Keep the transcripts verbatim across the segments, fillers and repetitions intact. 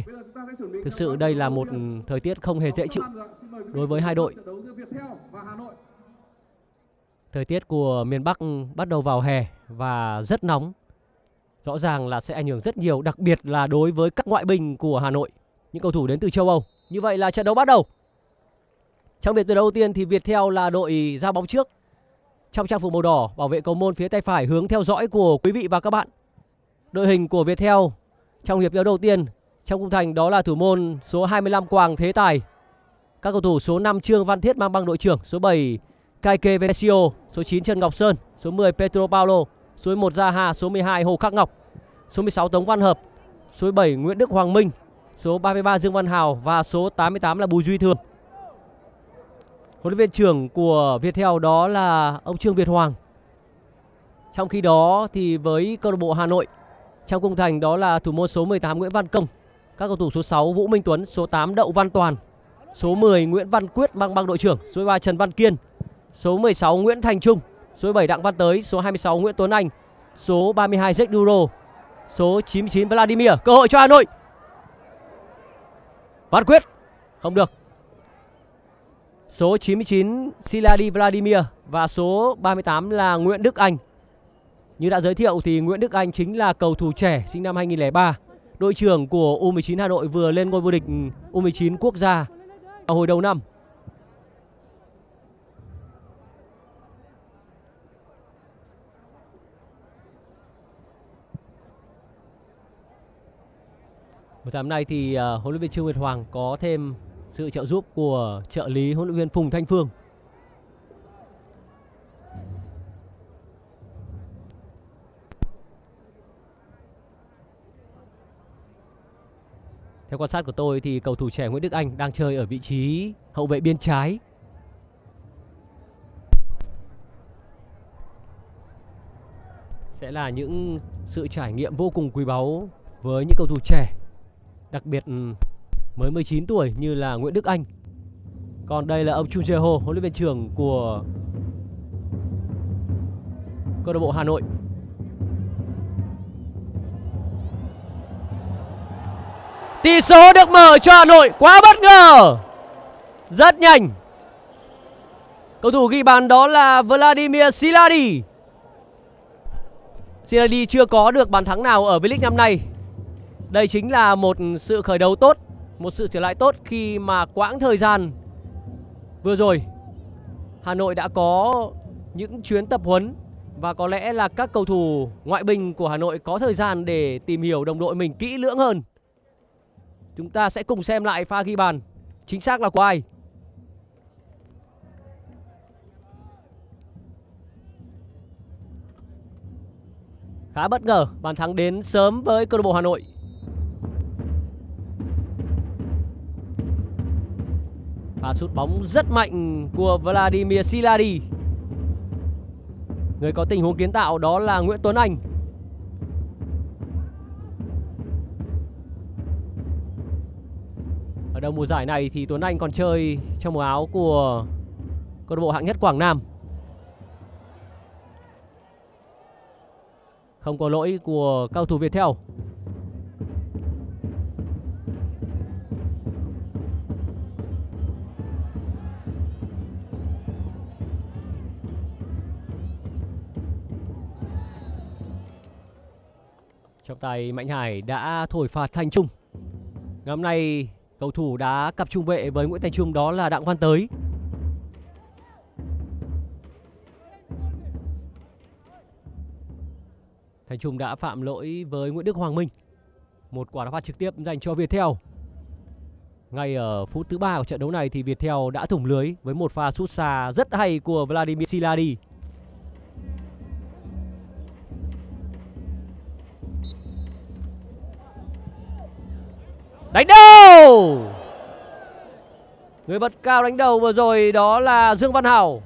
Thực sự đây là một thời tiết không hề dễ chịu đối với hai đội. Thời tiết của miền Bắc bắt đầu vào hè và rất nóng. Rõ ràng là sẽ ảnh hưởng rất nhiều, đặc biệt là đối với các ngoại binh của Hà Nội, những cầu thủ đến từ châu Âu. Như vậy là trận đấu bắt đầu. Trong biệt từ đầu tiên thì Viettel là đội ra bóng trước. Trong trang phục màu đỏ, bảo vệ cầu môn phía tay phải hướng theo dõi của quý vị và các bạn. Đội hình của Viettel trong hiệp đấu đầu tiên trong khung thành đó là thủ môn số hai mươi lăm Quang Thế Tài. Các cầu thủ số năm Trương Văn Thiết mang băng đội trưởng, số bảy Kaike Venecio, số chín Trần Ngọc Sơn, số mười Petro Paulo, số một Gia Hà, số mười hai Hồ Khắc Ngọc, số mười sáu Tống Văn Hợp, số bảy Nguyễn Đức Hoàng Minh, số ba mươi ba Dương Văn Hào và số tám mươi tám là Bùi Duy Thường. Huấn luyện viên trưởng của Viettel đó là ông Trương Việt Hoàng. Trong khi đó thì với câu lạc bộ Hà Nội trong khung thành đó là thủ môn số mười tám Nguyễn Văn Công, các cầu thủ số sáu Vũ Minh Tuấn, số tám Đậu Văn Toàn, số mười Nguyễn Văn Quyết mang băng đội trưởng, số ba Trần Văn Kiên, số mười sáu Nguyễn Thành Trung, số bảy Đặng Văn Tới, số hai mươi sáu Nguyễn Tuấn Anh, số ba mươi hai Jack Duro, số chín mươi chín Vladimir. Cơ hội cho Hà Nội. Văn Quyết không được. Số chín mươi chín Siladi Vladimir và số ba mươi tám là Nguyễn Đức Anh. Như đã giới thiệu thì Nguyễn Đức Anh chính là cầu thủ trẻ sinh năm hai nghìn không trăm lẻ ba, đội trưởng của U mười chín Hà Nội vừa lên ngôi vô địch U mười chín quốc gia vào hồi đầu năm. Một tháng nay thì uh, huấn luyện viên Trương Việt Hoàng có thêm sự trợ giúp của trợ lý huấn luyện viên Phùng Thanh Phương. Theo quan sát của tôi thì cầu thủ trẻ Nguyễn Đức Anh đang chơi ở vị trí hậu vệ biên trái. Sẽ là những sự trải nghiệm vô cùng quý báu với những cầu thủ trẻ, đặc biệt mới mười chín tuổi như là Nguyễn Đức Anh. Còn đây là ông Chung Jae-ho, huấn luyện viên trưởng của câu lạc bộ Hà Nội. Tỷ số được mở cho Hà Nội, quá bất ngờ, rất nhanh. Cầu thủ ghi bàn đó là Vladimir Siladi. Siladi chưa có được bàn thắng nào ở V-League năm nay. Đây chính là một sự khởi đầu tốt, một sự trở lại tốt khi mà quãng thời gian vừa rồi Hà Nội đã có những chuyến tập huấn và có lẽ là các cầu thủ ngoại binh của Hà Nội có thời gian để tìm hiểu đồng đội mình kỹ lưỡng hơn. Chúng ta sẽ cùng xem lại pha ghi bàn chính xác là của ai. Khá bất ngờ, bàn thắng đến sớm với câu lạc bộ Hà Nội. Và sút bóng rất mạnh của Vladimir Siladi. Người có tình huống kiến tạo đó là Nguyễn Tuấn Anh. Ở đầu mùa giải này thì Tuấn Anh còn chơi trong màu áo của câu lạc bộ hạng nhất Quảng Nam. Không có lỗi của cầu thủ Viettel. Trọng tài Mạnh Hải đã thổi phạt Thành Trung. Ngày hôm nay cầu thủ đá cặp trung vệ với Nguyễn Thành Trung đó là Đặng Văn Tới. Thành Trung đã phạm lỗi với Nguyễn Đức Hoàng Minh. Một quả đá phạt trực tiếp dành cho Viettel. Ngay ở phút thứ ba của trận đấu này thì Viettel đã thủng lưới với một pha sút xa rất hay của Vladimir Siladi. Đánh đầu! Người bật cao đánh đầu vừa rồi đó là Dương Văn Hào.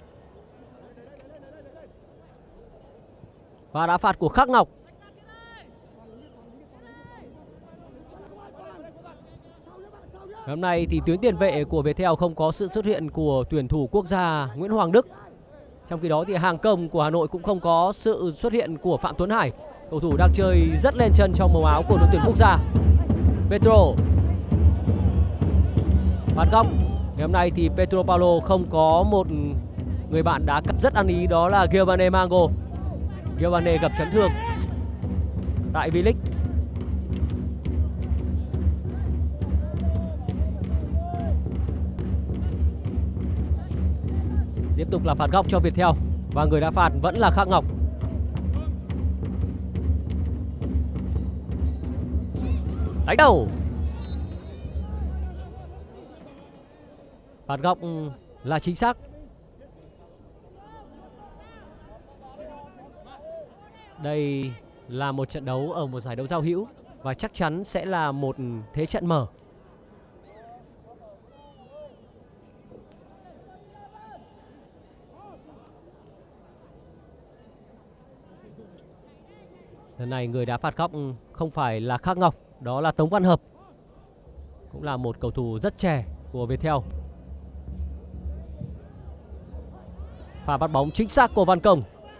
Và đá phạt của Khắc Ngọc. Hôm nay thì tuyến tiền vệ của Viettel không có sự xuất hiện của tuyển thủ quốc gia Nguyễn Hoàng Đức. Trong khi đó thì hàng công của Hà Nội cũng không có sự xuất hiện của Phạm Tuấn Hải. Cầu thủ đang chơi rất lên chân trong màu áo của đội tuyển quốc gia. Petro Phạt góc. Ngày hôm nay thì Pedro Paulo không có một người bạn đá cặp rất ăn ý, đó là Giovanni Mango. Giovanni gặp chấn thương tại V-League. Tiếp tục là phạt góc cho Viettel và người đá phạt vẫn là Khắc Ngọc. Đánh đầu. Phạt góc là chính xác. Đây là một trận đấu ở một giải đấu giao hữu và chắc chắn sẽ là một thế trận mở. Lần này người đá phạt góc không phải là Khắc Ngọc, đó là Tống Văn Hợp, cũng là một cầu thủ rất trẻ của Viettel. Pha bắt bóng chính xác của Văn Công.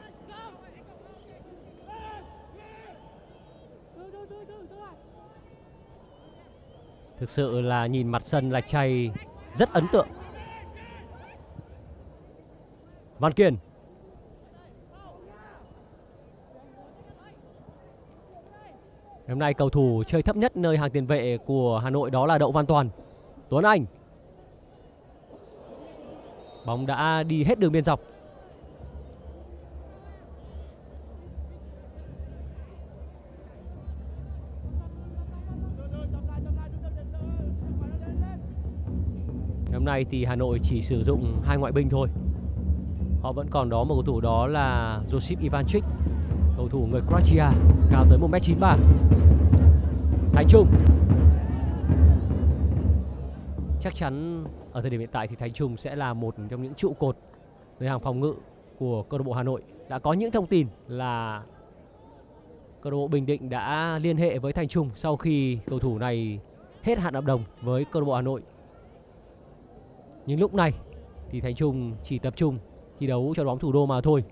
Thực sự là nhìn mặt sân Lạch Tray rất ấn tượng. Văn Kiên. Hôm nay cầu thủ chơi thấp nhất nơi hàng tiền vệ của Hà Nội đó là Đậu Văn Toàn. Tuấn Anh. Bóng đã đi hết đường biên dọc. Hôm nay thì Hà Nội chỉ sử dụng hai ngoại binh thôi. Họ vẫn còn đó một cầu thủ, đó là Josip Ivanchik, cầu thủ người Croatia, cao tới một mét chín mươi ba. Thành Trung. Chắc chắn ở thời điểm hiện tại thì Thành Trung sẽ là một trong những trụ cột nơi hàng phòng ngự của câu lạc bộ Hà Nội. Đã có những thông tin là câu lạc bộ Bình Định đã liên hệ với Thành Trung sau khi cầu thủ này hết hạn hợp đồng với câu lạc bộ Hà Nội. Nhưng lúc này thì Thành Trung chỉ tập trung thi đấu cho đội bóng thủ đô mà thôi.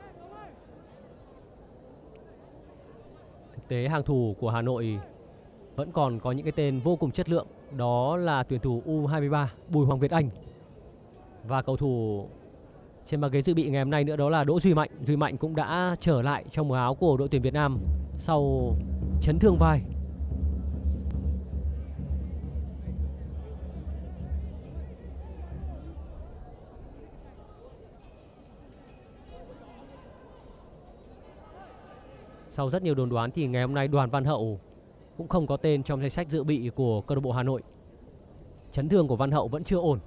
Thực tế hàng thủ của Hà Nội vẫn còn có những cái tên vô cùng chất lượng, đó là tuyển thủ U hai mươi ba Bùi Hoàng Việt Anh và cầu thủ trên băng ghế dự bị ngày hôm nay nữa, đó là Đỗ Duy Mạnh. Duy Mạnh cũng đã trở lại trong màu áo của đội tuyển Việt Nam sau chấn thương vai. Sau rất nhiều đồn đoán thì ngày hôm nay Đoàn Văn Hậu cũng không có tên trong danh sách dự bị của câu lạc bộ Hà Nội. Chấn thương của Văn Hậu vẫn chưa ổn.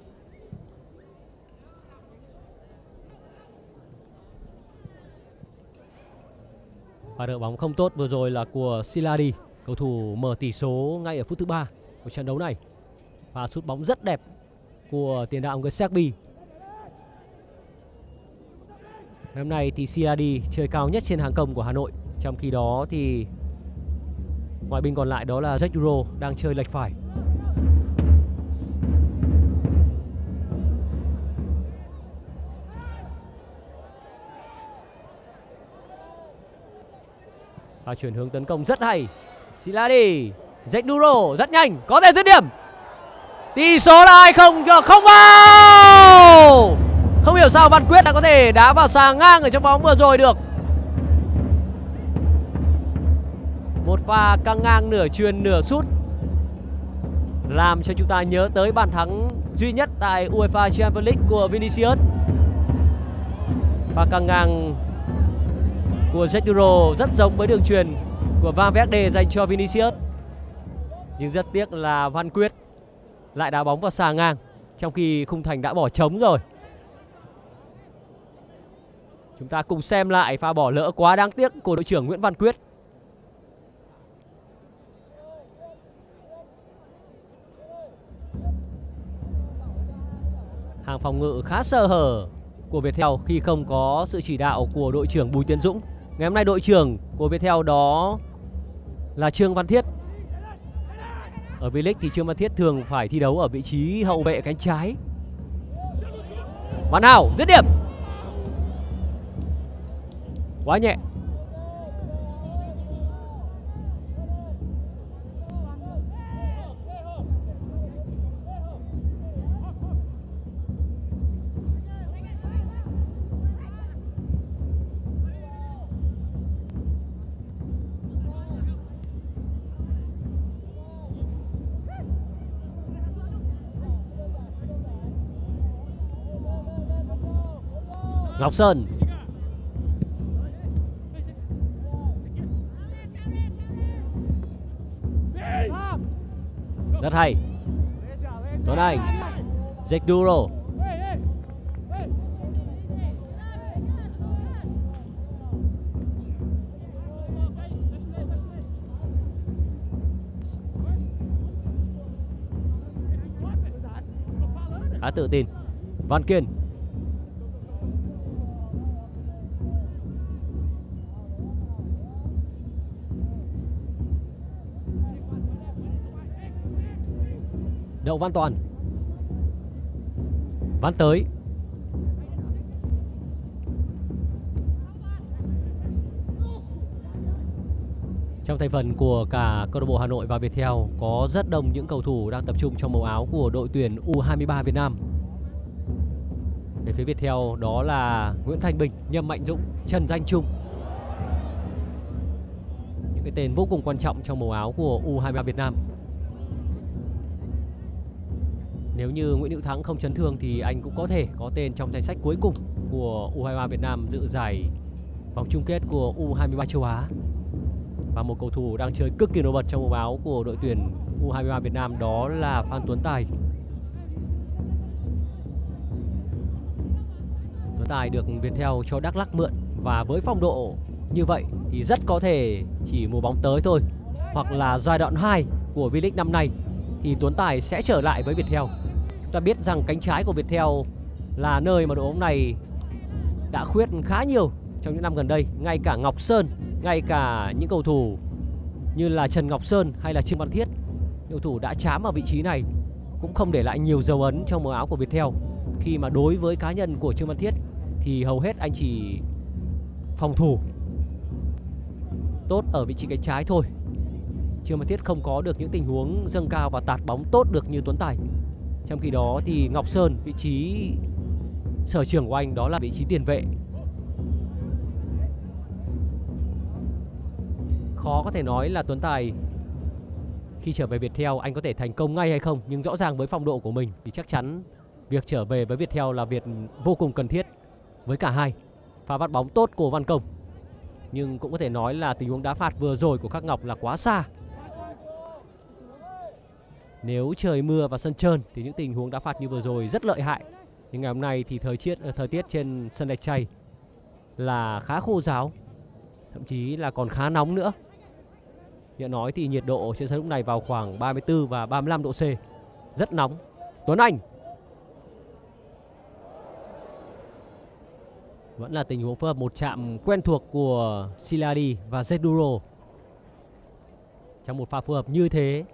Và đội bóng không tốt vừa rồi là của Siladi, cầu thủ mở tỷ số ngay ở phút thứ ba của trận đấu này. Và sút bóng rất đẹp của tiền đạo người Serbia. Hôm nay thì Siladi chơi cao nhất trên hàng công của Hà Nội. Trong khi đó thì ngoại binh còn lại đó là Jack Duro đang chơi lệch phải. Và chuyển hướng tấn công rất hay. Siladi, Jack Duro rất nhanh, có thể dứt điểm. Tỷ số là hai không, không vào. Không hiểu sao Văn Quyết đã có thể đá vào xà ngang ở trong bóng vừa rồi được. Một pha căng ngang nửa chuyền nửa sút làm cho chúng ta nhớ tới bàn thắng duy nhất tại UEFA Champions League của Vinicius. Pha căng ngang của Jack Duro rất giống với đường chuyền của Valverde dành cho Vinicius. Nhưng rất tiếc là Văn Quyết lại đá bóng vào xà ngang trong khi khung thành đã bỏ trống rồi. Chúng ta cùng xem lại pha bỏ lỡ quá đáng tiếc của đội trưởng Nguyễn Văn Quyết. Hàng phòng ngự khá sơ hở của Viettel khi không có sự chỉ đạo của đội trưởng Bùi Tiến Dũng. Ngày hôm nay đội trưởng của Viettel đó là Trương Văn Thiết. Ở V-League thì Trương Văn Thiết thường phải thi đấu ở vị trí hậu vệ cánh trái. Văn Hảo dứt điểm. Quá nhẹ. Ngọc Sơn. Rất hay. Tuấn Anh. Zeduro. Khá tự tin. Văn Kiên. Đậu Văn Toàn. Văn tới. Trong thành phần của cả câu lạc bộ Hà Nội và Viettel có rất đông những cầu thủ đang tập trung trong màu áo của đội tuyển U hai mươi ba Việt Nam. Về phía Viettel đó là Nguyễn Thanh Bình, Nhâm Mạnh Dũng, Trần Danh Trung. Những cái tên vô cùng quan trọng trong màu áo của U hai mươi ba Việt Nam. Nếu như Nguyễn Hữu Thắng không chấn thương thì anh cũng có thể có tên trong danh sách cuối cùng của U hai mươi ba Việt Nam dự giải vòng chung kết của U hai mươi ba châu Á. Và một cầu thủ đang chơi cực kỳ nổi bật trong màu áo của đội tuyển U hai mươi ba Việt Nam đó là Phan Tuấn Tài. Tuấn Tài được Viettel cho Đắk Lắk mượn và với phong độ như vậy thì rất có thể chỉ mùa bóng tới thôi, hoặc là giai đoạn hai của V-League năm nay thì Tuấn Tài sẽ trở lại với Viettel. Chúng ta biết rằng cánh trái của Viettel là nơi mà đội bóng này đã khuyết khá nhiều trong những năm gần đây. Ngay cả Ngọc Sơn, ngay cả những cầu thủ như là Trần Ngọc Sơn hay là Trương Văn Thiết, cầu thủ đã chám ở vị trí này, cũng không để lại nhiều dấu ấn trong màu áo của Viettel. Khi mà đối với cá nhân của Trương Văn Thiết thì hầu hết anh chỉ phòng thủ tốt ở vị trí cánh trái thôi. Trương Văn Thiết không có được những tình huống dâng cao và tạt bóng tốt được như Tuấn Tài. Trong khi đó thì Ngọc Sơn, vị trí sở trường của anh đó là vị trí tiền vệ. Khó có thể nói là Tuấn Tài khi trở về Viettel anh có thể thành công ngay hay không, nhưng rõ ràng với phong độ của mình thì chắc chắn việc trở về với Viettel là việc vô cùng cần thiết với cả hai. Pha bắt bóng tốt của Văn Công, nhưng cũng có thể nói là tình huống đá phạt vừa rồi của Khắc Ngọc là quá xa. Nếu trời mưa và sân trơn thì những tình huống đá phạt như vừa rồi rất lợi hại. Nhưng ngày hôm nay thì thời tiết thời tiết trên sân Lạch Tray là khá khô ráo, thậm chí là còn khá nóng nữa. Hiện nói thì nhiệt độ trên sân lúc này vào khoảng ba mươi tư và ba mươi lăm độ C, rất nóng. Tuấn Anh. Vẫn là tình huống phối hợp một chạm quen thuộc của Siladi và Zeduro. Trong một pha phối hợp như thế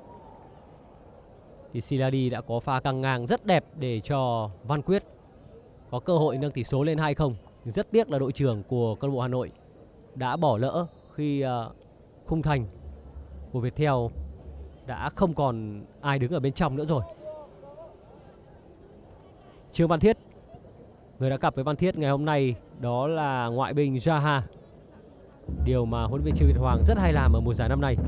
thì Siladi đã có pha căng ngang rất đẹp để cho Văn Quyết có cơ hội nâng tỷ số lên hai không. Nhưng rất tiếc là đội trưởng của câu lạc bộ Hà Nội đã bỏ lỡ khi uh, khung thành của Viettel đã không còn ai đứng ở bên trong nữa rồi. Trương Văn Thiết, người đã cặp với Văn Thiết ngày hôm nay đó là ngoại binh Jaha. Điều mà huấn luyện viên Trương Việt Hoàng rất hay làm ở mùa giải năm nay.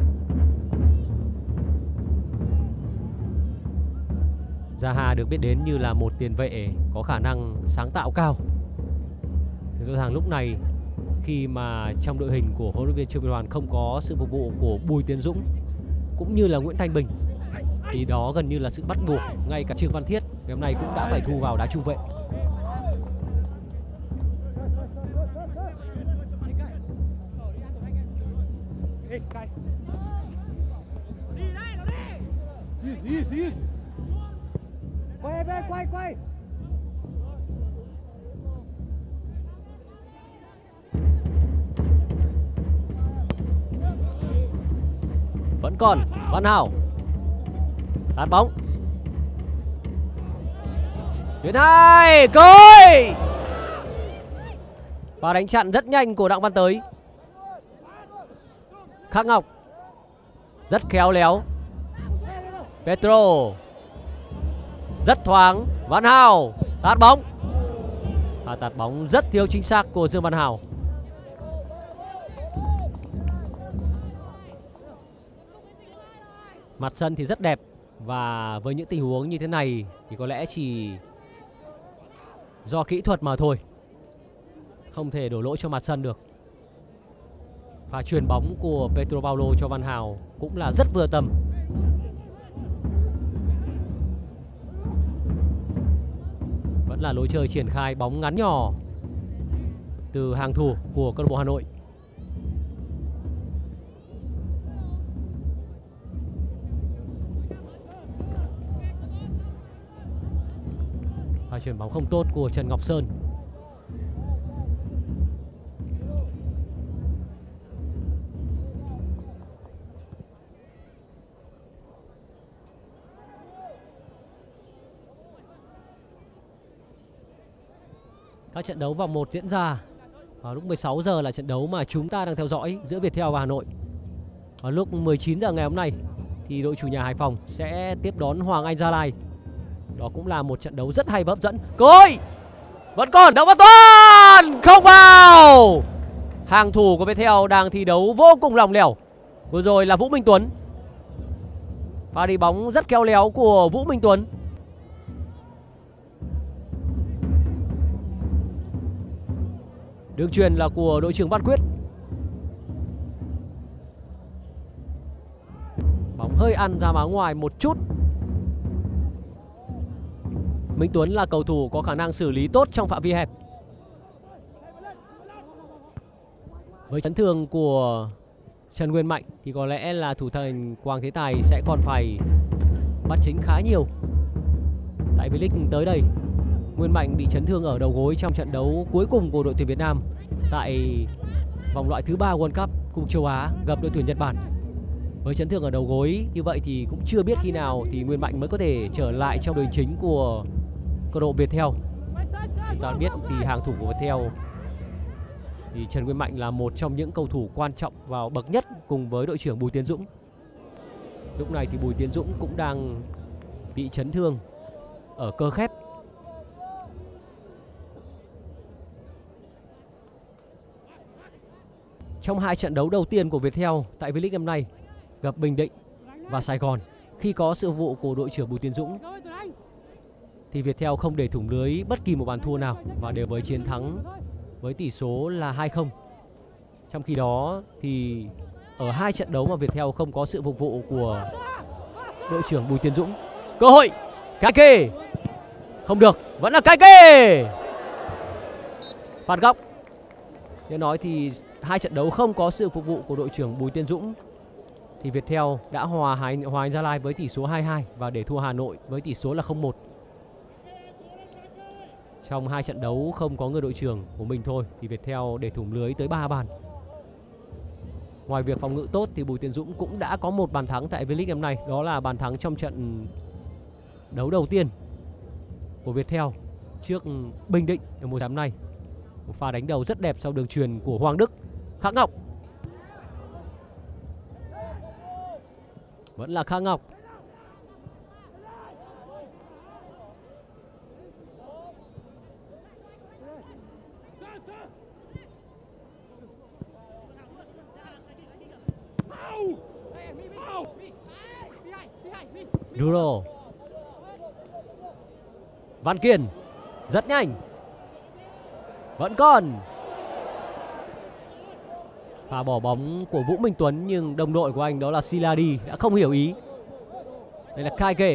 Jaha được biết đến như là một tiền vệ có khả năng sáng tạo cao. Rõ ràng lúc này khi mà trong đội hình của huấn luyện viên Trương Việt Hoàng không có sự phục vụ của Bùi Tiến Dũng cũng như là Nguyễn Thanh Bình thì đó gần như là sự bắt buộc. Ngay cả Trương Văn Thiết ngày hôm nay cũng đã phải thu vào đá trung vệ. Quay về, quay, quay. Vẫn còn Văn Hào tạt bóng. Tuyến hai, cơ hội. Và đánh chặn rất nhanh của Đặng Văn Tới. Khắc Ngọc rất khéo léo. Petro rất thoáng. Văn Hào tạt bóng. Và tạt bóng rất thiếu chính xác của Dương Văn Hào. Mặt sân thì rất đẹp. Và với những tình huống như thế này thì có lẽ chỉ do kỹ thuật mà thôi. không thể đổ lỗi cho mặt sân được. Và chuyền bóng của Pedro Paulo cho Văn Hào cũng là rất vừa tầm. Vẫn là lối chơi triển khai bóng ngắn nhỏ từ hàng thủ của câu lạc bộ Hà Nội. Và chuyền bóng không tốt của Trần Ngọc Sơn. Các trận đấu vòng một diễn ra vào lúc mười sáu giờ là trận đấu mà chúng ta đang theo dõi giữa Viettel và Hà Nội. Vào lúc mười chín giờ ngày hôm nay thì đội chủ nhà Hải Phòng sẽ tiếp đón Hoàng Anh Gia Lai. Đó cũng là một trận đấu rất hay và hấp dẫn. Cơ hội vẫn còn, Đậu Văn Tuấn không vào. Hàng thủ của Viettel đang thi đấu vô cùng lỏng lẻo. Vừa rồi là Vũ Minh Tuấn. Pha đi bóng rất khéo léo của Vũ Minh Tuấn. Đường chuyền là của đội trưởng Văn Quyết. Bóng hơi ăn ra má ngoài một chút. Minh Tuấn là cầu thủ có khả năng xử lý tốt trong phạm vi hẹp. Với chấn thương của Trần Nguyên Mạnh thì có lẽ là thủ thành Quang Thế Tài sẽ còn phải bắt chính khá nhiều tại V-League tới đây. Nguyên Mạnh bị chấn thương ở đầu gối trong trận đấu cuối cùng của đội tuyển Việt Nam tại vòng loại thứ ba World Cup cùng châu Á gặp đội tuyển Nhật Bản. Với chấn thương ở đầu gối như vậy thì cũng chưa biết khi nào thì Nguyên Mạnh mới có thể trở lại trong đội chính của câu lạc bộ Viettel. Chúng ta biết thì hàng thủ của Viettel thì Trần Nguyên Mạnh là một trong những cầu thủ quan trọng vào bậc nhất cùng với đội trưởng Bùi Tiến Dũng. Lúc này thì Bùi Tiến Dũng cũng đang bị chấn thương ở cơ khép. Trong hai trận đấu đầu tiên của Viettel tại V-League năm nay gặp Bình Định và Sài Gòn, khi có sự vụ của đội trưởng Bùi Tiến Dũng thì Viettel không để thủng lưới bất kỳ một bàn thua nào và đều với chiến thắng với tỷ số là hai không. Trong khi đó thì ở hai trận đấu mà Viettel không có sự phục vụ của đội trưởng Bùi Tiến Dũng. Cơ hội Cái Kê không được, vẫn là Cái Kê. Phạt góc. Như nói thì hai trận đấu không có sự phục vụ của đội trưởng Bùi Tiến Dũng thì Viettel đã hòa Hoàng Anh Gia Lai với tỷ số hai hai và để thua Hà Nội với tỷ số là không một. Trong hai trận đấu không có người đội trưởng của mình thôi thì Viettel để thủng lưới tới ba bàn. Ngoài việc phòng ngự tốt thì Bùi Tiến Dũng cũng đã có một bàn thắng tại V-League năm nay. Đó là bàn thắng trong trận đấu đầu tiên của Viettel trước Bình Định ở mùa giải năm nay. Một pha đánh đầu rất đẹp sau đường chuyền của Hoàng Đức. Khắc Ngọc. Vẫn là Khắc Ngọc. Duro. Văn Kiên rất nhanh. Vẫn còn. Pha bỏ bóng của Vũ Minh Tuấn nhưng đồng đội của anh đó là Siladi đã không hiểu ý. Đây là Kai Kê.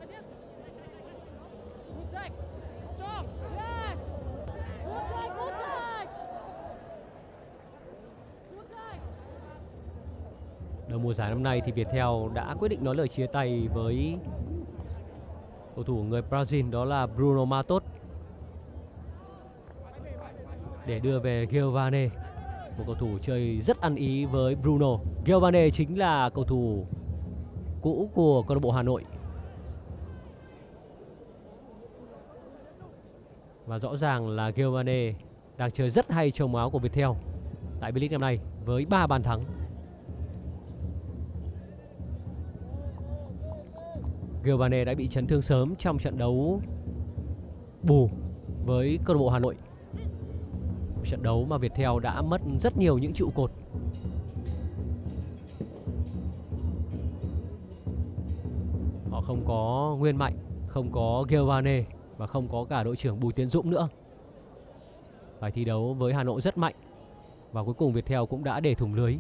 Đầu mùa giải năm nay thì Viettel đã quyết định nói lời chia tay với cầu thủ người Brazil đó là Bruno Matos để đưa về Giovane, một cầu thủ chơi rất ăn ý với Bruno. Giovane chính là cầu thủ cũ của câu lạc bộ Hà Nội. Và rõ ràng là Giovane đang chơi rất hay trong áo của Viettel tại V-League năm nay với ba bàn thắng. Giovane đã bị chấn thương sớm trong trận đấu bù với câu lạc bộ Hà Nội. Một trận đấu mà Viettel đã mất rất nhiều những trụ cột. Họ không có Nguyên Mạnh, không có Giovane và không có cả đội trưởng Bùi Tiến Dũng nữa. phải thi đấu với Hà Nội rất mạnh. Và cuối cùng Viettel cũng đã để thủng lưới.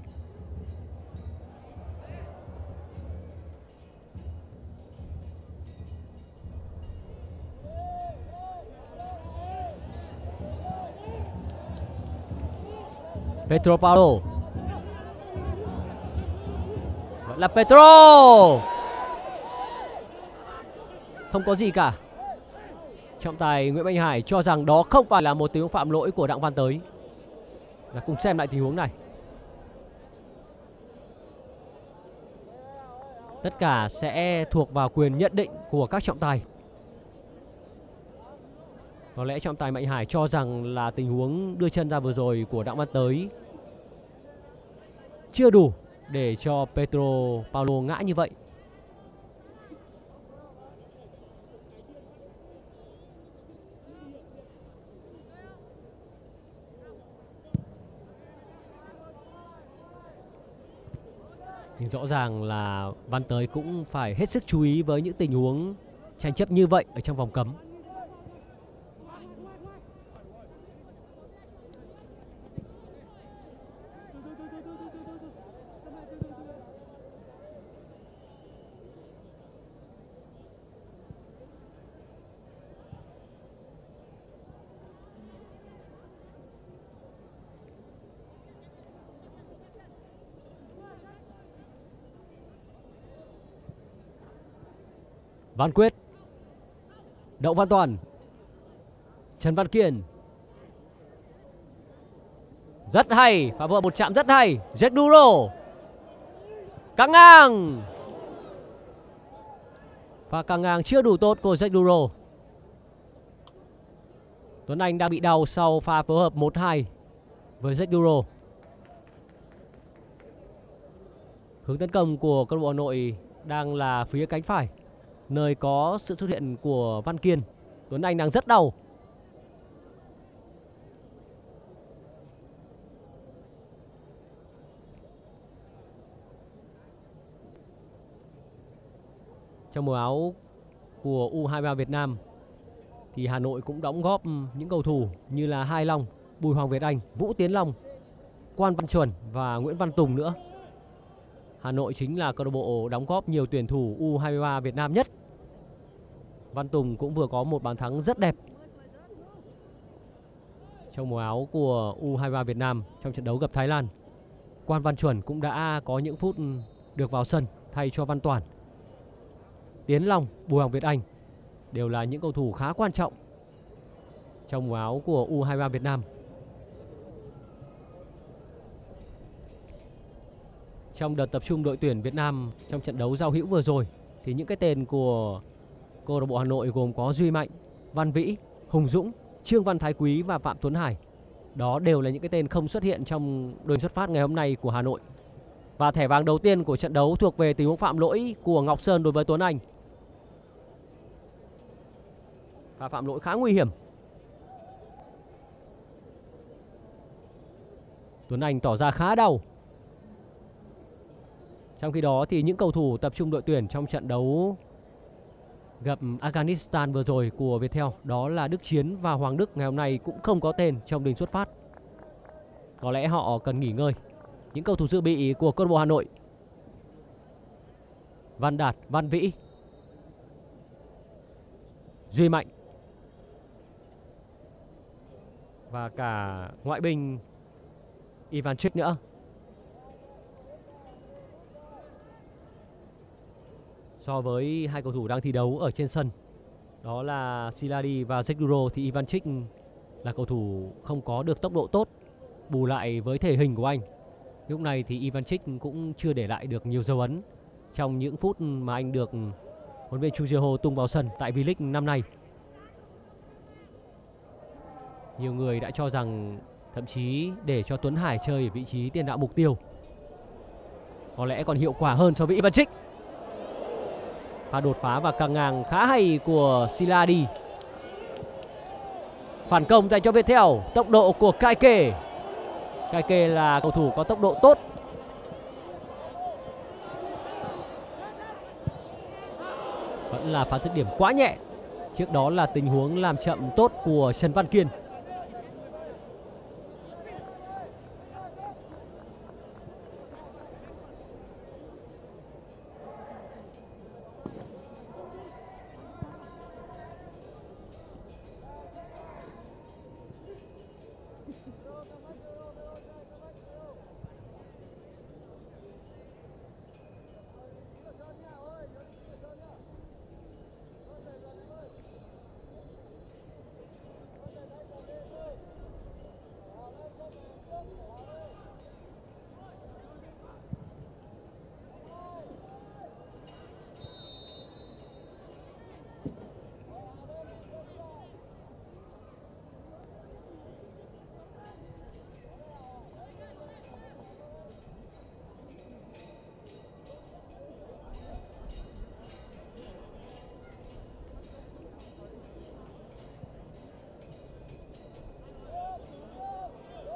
Pedro Paulo. Vẫn là Pedro. Không có gì cả. Trọng tài Nguyễn Mạnh Hải cho rằng đó không phải là một tình huống phạm lỗi của Đặng Văn Tới. Và cùng xem lại tình huống này. Tất cả sẽ thuộc vào quyền nhận định của các trọng tài. Có lẽ trọng tài Mạnh Hải cho rằng là tình huống đưa chân ra vừa rồi của Đặng Văn Tới chưa đủ để cho Pedro Paulo ngã như vậy. Nhưng rõ ràng là Văn Tới cũng phải hết sức chú ý với những tình huống tranh chấp như vậy ở trong vòng cấm. Văn Quyết, Đậu Văn Toàn, Trần Văn Kiên. Rất hay, phá vỡ một chạm rất hay. Jack Duro căng ngang. Pha căng ngang chưa đủ tốt của Jack Duro. Tuấn Anh đang bị đau sau pha phối hợp một hai với Jack Duro. Hướng tấn công của câu lạc bộ Hà Nội đang là phía cánh phải, nơi có sự xuất hiện của Văn Kiên. Tuấn Anh đang rất đau. Trong màu áo của U hai mươi ba Việt Nam thì Hà Nội cũng đóng góp những cầu thủ như là Hai Long, Bùi Hoàng Việt Anh, Vũ Tiến Long, Quan Văn Chuẩn và Nguyễn Văn Tùng nữa. Hà Nội chính là câu lạc bộ đóng góp nhiều tuyển thủ U hai mươi ba Việt Nam nhất. Văn Tùng cũng vừa có một bàn thắng rất đẹp trong màu áo của U hai mươi ba Việt Nam trong trận đấu gặp Thái Lan. Quan Văn Chuẩn cũng đã có những phút được vào sân thay cho Văn Toản. Tiến Long, Bùi Hoàng Việt Anh đều là những cầu thủ khá quan trọng trong màu áo của U hai mươi ba Việt Nam. Trong đợt tập trung đội tuyển Việt Nam trong trận đấu giao hữu vừa rồi thì những cái tên của câu lạc bộ Hà Nội gồm có Duy Mạnh, Văn Vĩ, Hùng Dũng, Trương Văn Thái Quý và Phạm Tuấn Hải. Đó đều là những cái tên không xuất hiện trong đội xuất phát ngày hôm nay của Hà Nội. Và thẻ vàng đầu tiên của trận đấu thuộc về tình huống phạm lỗi của Ngọc Sơn đối với Tuấn Anh. Và phạm lỗi khá nguy hiểm. Tuấn Anh tỏ ra khá đau. Trong khi đó thì những cầu thủ tập trung đội tuyển trong trận đấu gặp Afghanistan vừa rồi của Viettel, đó là Đức Chiến và Hoàng Đức, ngày hôm nay cũng không có tên trong đình xuất phát. Có lẽ họ cần nghỉ ngơi. Những cầu thủ dự bị của câu lạc bộ Hà Nội: Văn Đạt, Văn Vĩ, Duy Mạnh và cả ngoại binh Ivanchik nữa. So với hai cầu thủ đang thi đấu ở trên sân, đó là Siladi và Jack Duro, thì Ivanchik là cầu thủ không có được tốc độ tốt. Bù lại với thể hình của anh, lúc này thì Ivanchik cũng chưa để lại được nhiều dấu ấn trong những phút mà anh được huấn luyện viên Chu Jie-ho tung vào sân tại V-League năm nay. Nhiều người đã cho rằng thậm chí để cho Tuấn Hải chơi ở vị trí tiền đạo mục tiêu có lẽ còn hiệu quả hơn so với Ivanchik. Pha đột phá và căng ngang khá hay của Siladi. Phản công dành cho Viettel. Tốc độ của Kaike. Kaike là cầu thủ có tốc độ tốt. Vẫn là pha dứt điểm quá nhẹ. Trước đó là tình huống làm chậm tốt của Trần Văn Kiên.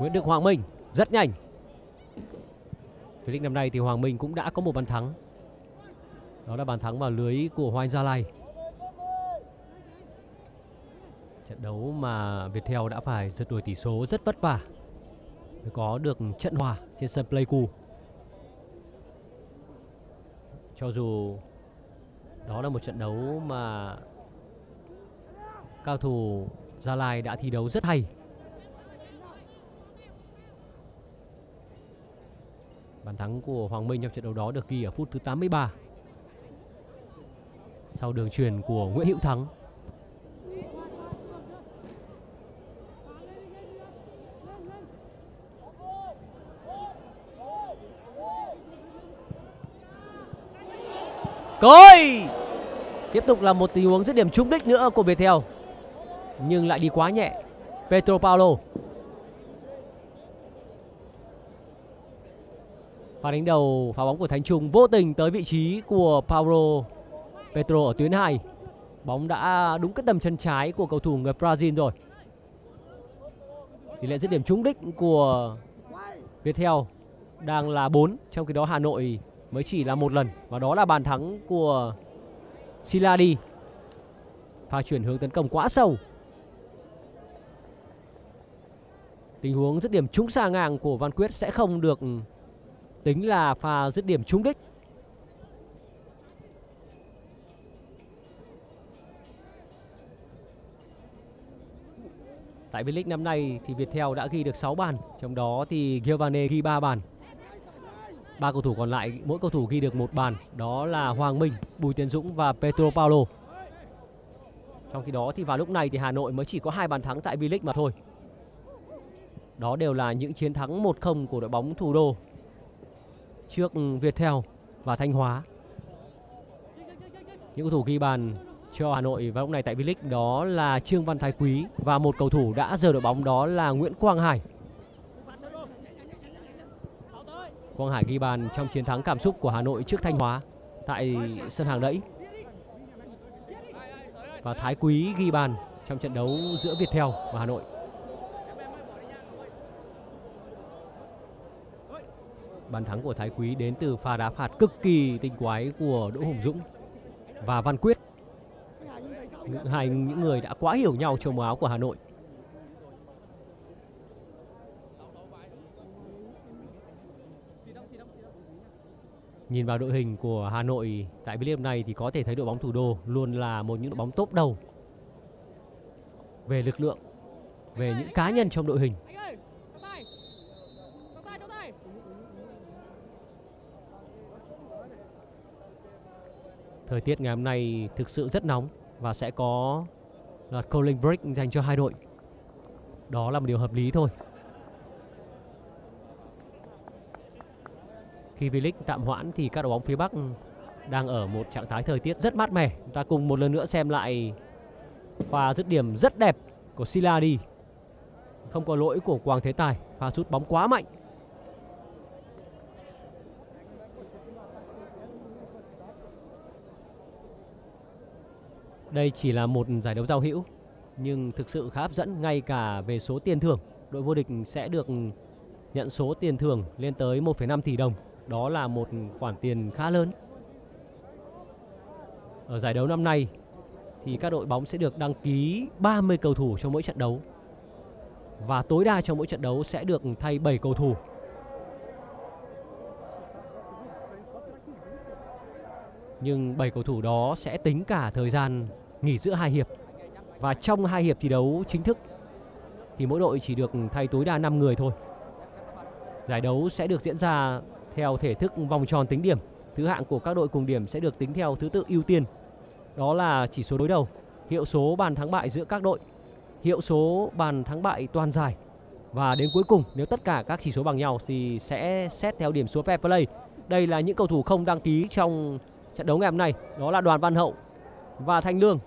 Nguyễn Đức Hoàng Minh rất nhanh. V-League năm nay thì Hoàng Minh cũng đã có một bàn thắng. Đó là bàn thắng vào lưới của Hoàng Anh Gia Lai. Trận đấu mà Viettel đã phải giật đuổi tỷ số rất vất vả mới có được trận hòa trên sân Pleiku. Cho dù đó là một trận đấu mà cao thủ Gia Lai đã thi đấu rất hay. Bàn thắng của Hoàng Minh trong trận đấu đó được ghi ở phút thứ tám mươi ba sau đường chuyền của Nguyễn Hữu Thắng. Cối! Tiếp tục là một tình huống dứt điểm trúng đích nữa của Viettel, nhưng lại đi quá nhẹ. Pedro Paulo. Pha đánh đầu phá bóng của Thành Trung vô tình tới vị trí của Paulo Pedro ở tuyến hai. Bóng đã đúng cái tầm chân trái của cầu thủ người Brazil rồi. Tỷ lệ dứt điểm trúng đích của Viettel đang là bốn, trong khi đó Hà Nội mới chỉ là một lần, và đó là bàn thắng của Siladi. Pha chuyển hướng tấn công quá sâu. Tình huống dứt điểm trúng xa ngang của Văn Quyết sẽ không được tính là pha dứt điểm trúng đích. Tại V-League năm nay thì Viettel đã ghi được sáu bàn, trong đó thì Giovane ghi ba bàn. Ba cầu thủ còn lại mỗi cầu thủ ghi được một bàn, đó là Hoàng Minh, Bùi Tiến Dũng và Pedro Paulo. Trong khi đó thì vào lúc này thì Hà Nội mới chỉ có hai bàn thắng tại V-League mà thôi. Đó đều là những chiến thắng một không của đội bóng thủ đô trước Viettel và Thanh Hóa. Những cầu thủ ghi bàn cho Hà Nội vào lúc này tại V-League đó là Trương Văn Thái Quý, và một cầu thủ đã rời đội bóng đó là Nguyễn Quang Hải. Quang Hải ghi bàn trong chiến thắng cảm xúc của Hà Nội trước Thanh Hóa tại sân Hàng Đẫy. Và Thái Quý ghi bàn trong trận đấu giữa Viettel và Hà Nội. Bàn thắng của Thái Quý đến từ pha đá phạt cực kỳ tinh quái của Đỗ Hùng Dũng và Văn Quyết. Hai những người đã quá hiểu nhau trong màu áo của Hà Nội. Nhìn vào đội hình của Hà Nội tại V-League năm nay thì có thể thấy đội bóng thủ đô luôn là một những đội bóng top đầu về lực lượng, về những cá nhân trong đội hình. Thời tiết ngày hôm nay thực sự rất nóng và sẽ có loạt cooling break dành cho hai đội. Đó là một điều hợp lý thôi. Khi V-League tạm hoãn thì các đội bóng phía Bắc đang ở một trạng thái thời tiết rất mát mẻ. Chúng ta cùng một lần nữa xem lại pha dứt điểm rất đẹp của Siladi. Không có lỗi của Quang Thế Tài, pha sút bóng quá mạnh. Đây chỉ là một giải đấu giao hữu nhưng thực sự khá hấp dẫn, ngay cả về số tiền thưởng. Đội vô địch sẽ được nhận số tiền thưởng lên tới một phẩy năm tỷ đồng. Đó là một khoản tiền khá lớn. Ở giải đấu năm nay thì các đội bóng sẽ được đăng ký ba mươi cầu thủ trong mỗi trận đấu, và tối đa trong mỗi trận đấu sẽ được thay bảy cầu thủ. Nhưng bảy cầu thủ đó sẽ tính cả thời gian nghỉ giữa hai hiệp. Và trong hai hiệp thi đấu chính thức thì mỗi đội chỉ được thay tối đa năm người thôi. Giải đấu sẽ được diễn ra theo thể thức vòng tròn tính điểm. Thứ hạng của các đội cùng điểm sẽ được tính theo thứ tự ưu tiên. Đó là chỉ số đối đầu, hiệu số bàn thắng bại giữa các đội, hiệu số bàn thắng bại toàn giải. Và đến cuối cùng, nếu tất cả các chỉ số bằng nhau thì sẽ xét theo điểm số fair play. Đây là những cầu thủ không đăng ký trong trận đấu ngày hôm nay. Đó là Đoàn Văn Hậu và Thanh Lương.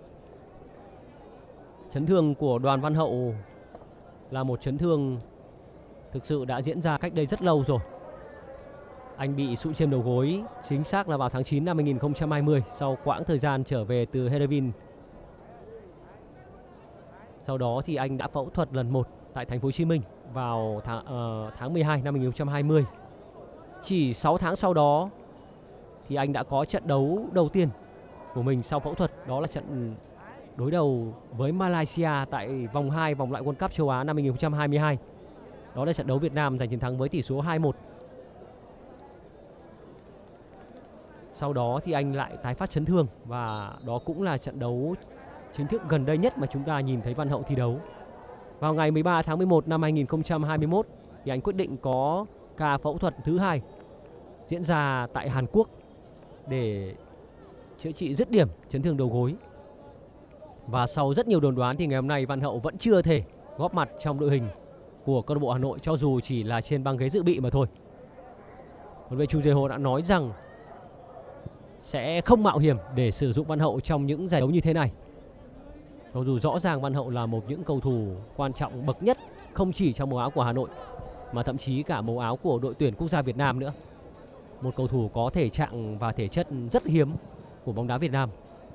Chấn thương của Đoàn Văn Hậu là một chấn thương thực sự đã diễn ra cách đây rất lâu rồi. Anh bị sụn chêm đầu gối, chính xác là vào tháng chín năm hai nghìn không trăm hai mươi, sau quãng thời gian trở về từ Heerenveen. Sau đó thì anh đã phẫu thuật lần một tại thành phố Hồ Chí Minh vào tháng, uh, tháng mười hai năm hai nghìn không trăm hai mươi. Chỉ sáu tháng sau đó thì anh đã có trận đấu đầu tiên của mình sau phẫu thuật, đó là trận đối đầu với Malaysia tại vòng hai vòng loại World Cup châu Á năm hai nghìn không trăm hai mươi hai. Đó là trận đấu Việt Nam giành chiến thắng với tỷ số hai một. Sau đó thì anh lại tái phát chấn thương và đó cũng là trận đấu chính thức gần đây nhất mà chúng ta nhìn thấy Văn Hậu thi đấu. Vào ngày mười ba tháng mười một năm hai nghìn không trăm hai mươi mốt thì anh quyết định có ca phẫu thuật thứ hai diễn ra tại Hàn Quốc để chữa trị dứt điểm chấn thương đầu gối. Và sau rất nhiều đồn đoán thì ngày hôm nay Văn Hậu vẫn chưa thể góp mặt trong đội hình của câu lạc bộ Hà Nội, cho dù chỉ là trên băng ghế dự bị mà thôi. Huấn luyện viên Chung Jae-ho đã nói rằng sẽ không mạo hiểm để sử dụng Văn Hậu trong những giải đấu như thế này. Mặc dù rõ ràng Văn Hậu là một những cầu thủ quan trọng bậc nhất, không chỉ trong màu áo của Hà Nội mà thậm chí cả màu áo của đội tuyển quốc gia Việt Nam nữa. Một cầu thủ có thể trạng và thể chất rất hiếm của bóng đá Việt Nam.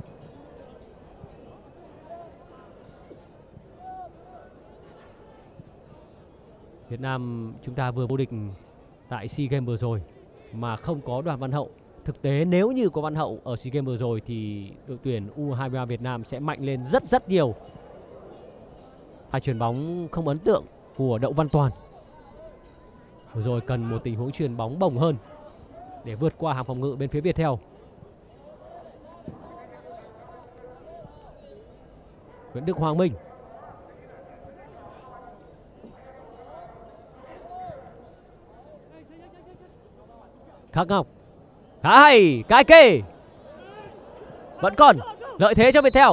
Việt Nam chúng ta vừa vô địch tại SEA Games vừa rồi mà không có Đoàn Văn Hậu. Thực tế nếu như có Văn Hậu ở SEA Games vừa rồi thì đội tuyển U hai mươi ba Việt Nam sẽ mạnh lên rất rất nhiều. Hai chuyền bóng không ấn tượng của Đậu Văn Toàn. Vừa rồi cần một tình huống chuyền bóng bổng hơn để vượt qua hàng phòng ngự bên phía Viettel. Nguyễn Đức Hoàng Minh. Khắc Ngọc. Khá hay, Cái Kê. Vẫn còn lợi thế cho Viettel.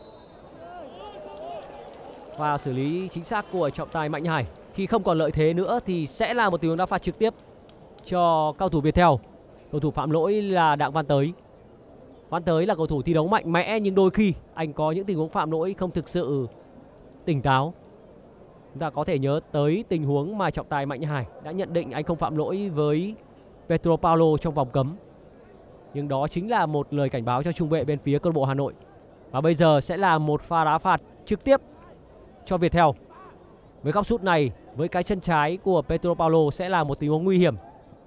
Và xử lý chính xác của trọng tài Mạnh Hải. Khi không còn lợi thế nữa thì sẽ là một tình huống đá phạt trực tiếp cho cao thủ Viettel. Cầu thủ phạm lỗi là Đặng Văn Tới. Văn Tới là cầu thủ thi đấu mạnh mẽ nhưng đôi khi anh có những tình huống phạm lỗi không thực sự tỉnh táo. Chúng ta có thể nhớ tới tình huống mà trọng tài Mạnh Hải đã nhận định anh không phạm lỗi với Pedro Paulo trong vòng cấm. Nhưng đó chính là một lời cảnh báo cho trung vệ bên phía câu lạc bộ Hà Nội. Và bây giờ sẽ là một pha đá phạt trực tiếp cho Viettel. Với góc sút này, với cái chân trái của Pedro Paulo sẽ là một tình huống nguy hiểm.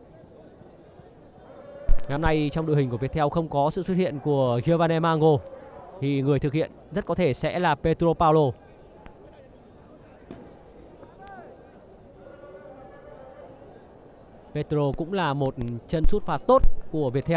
Ngày hôm nay trong đội hình của Viettel không có sự xuất hiện của Giovanni Mango thì người thực hiện rất có thể sẽ là Pedro Paulo. Pedro cũng là một chân sút phạt tốt của Viettel.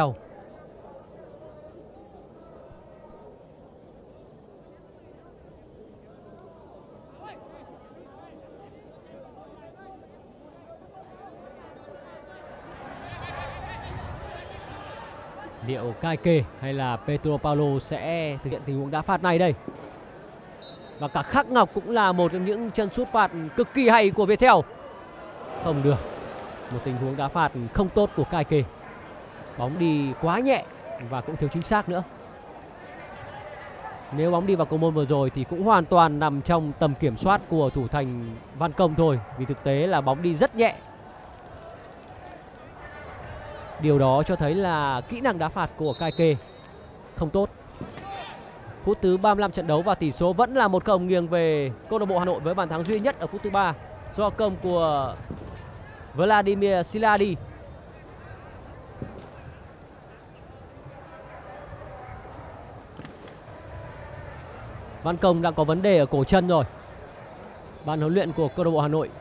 Liệu Cái Kê hay là Pedro Paulo sẽ thực hiện tình huống đá phạt này đây? Và cả Khắc Ngọc cũng là một trong những chân sút phạt cực kỳ hay của Viettel. Không được. Một tình huống đá phạt không tốt của Cái Kê. Bóng đi quá nhẹ và cũng thiếu chính xác nữa. Nếu bóng đi vào cầu môn vừa rồi thì cũng hoàn toàn nằm trong tầm kiểm soát của thủ thành Văn Công thôi. Vì thực tế là bóng đi rất nhẹ. Điều đó cho thấy là kỹ năng đá phạt của Cái Kê không tốt. Phút thứ ba mươi lăm trận đấu và tỷ số vẫn là một không nghiêng về câu lạc bộ Hà Nội với bàn thắng duy nhất ở phút thứ ba do công của Vladimir Siladi. Văn Công đang có vấn đề ở cổ chân rồi. Ban huấn luyện của câu lạc bộ Hà Nội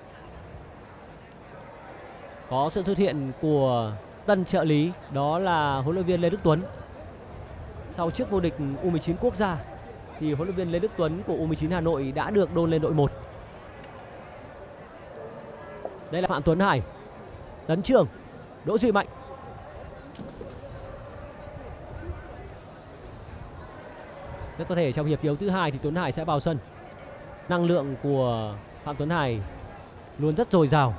có sự xuất hiện của tân trợ lý, đó là huấn luyện viên Lê Đức Tuấn. Sau chức vô địch U mười chín quốc gia thì huấn luyện viên Lê Đức Tuấn của U mười chín Hà Nội đã được đôn lên đội một. Đây là Phạm Tuấn Hải, Tấn Trường, Đỗ Duy Mạnh. Rất có thể trong hiệp đấu thứ hai thì Tuấn Hải sẽ vào sân. Năng lượng của Phạm Tuấn Hải luôn rất dồi dào.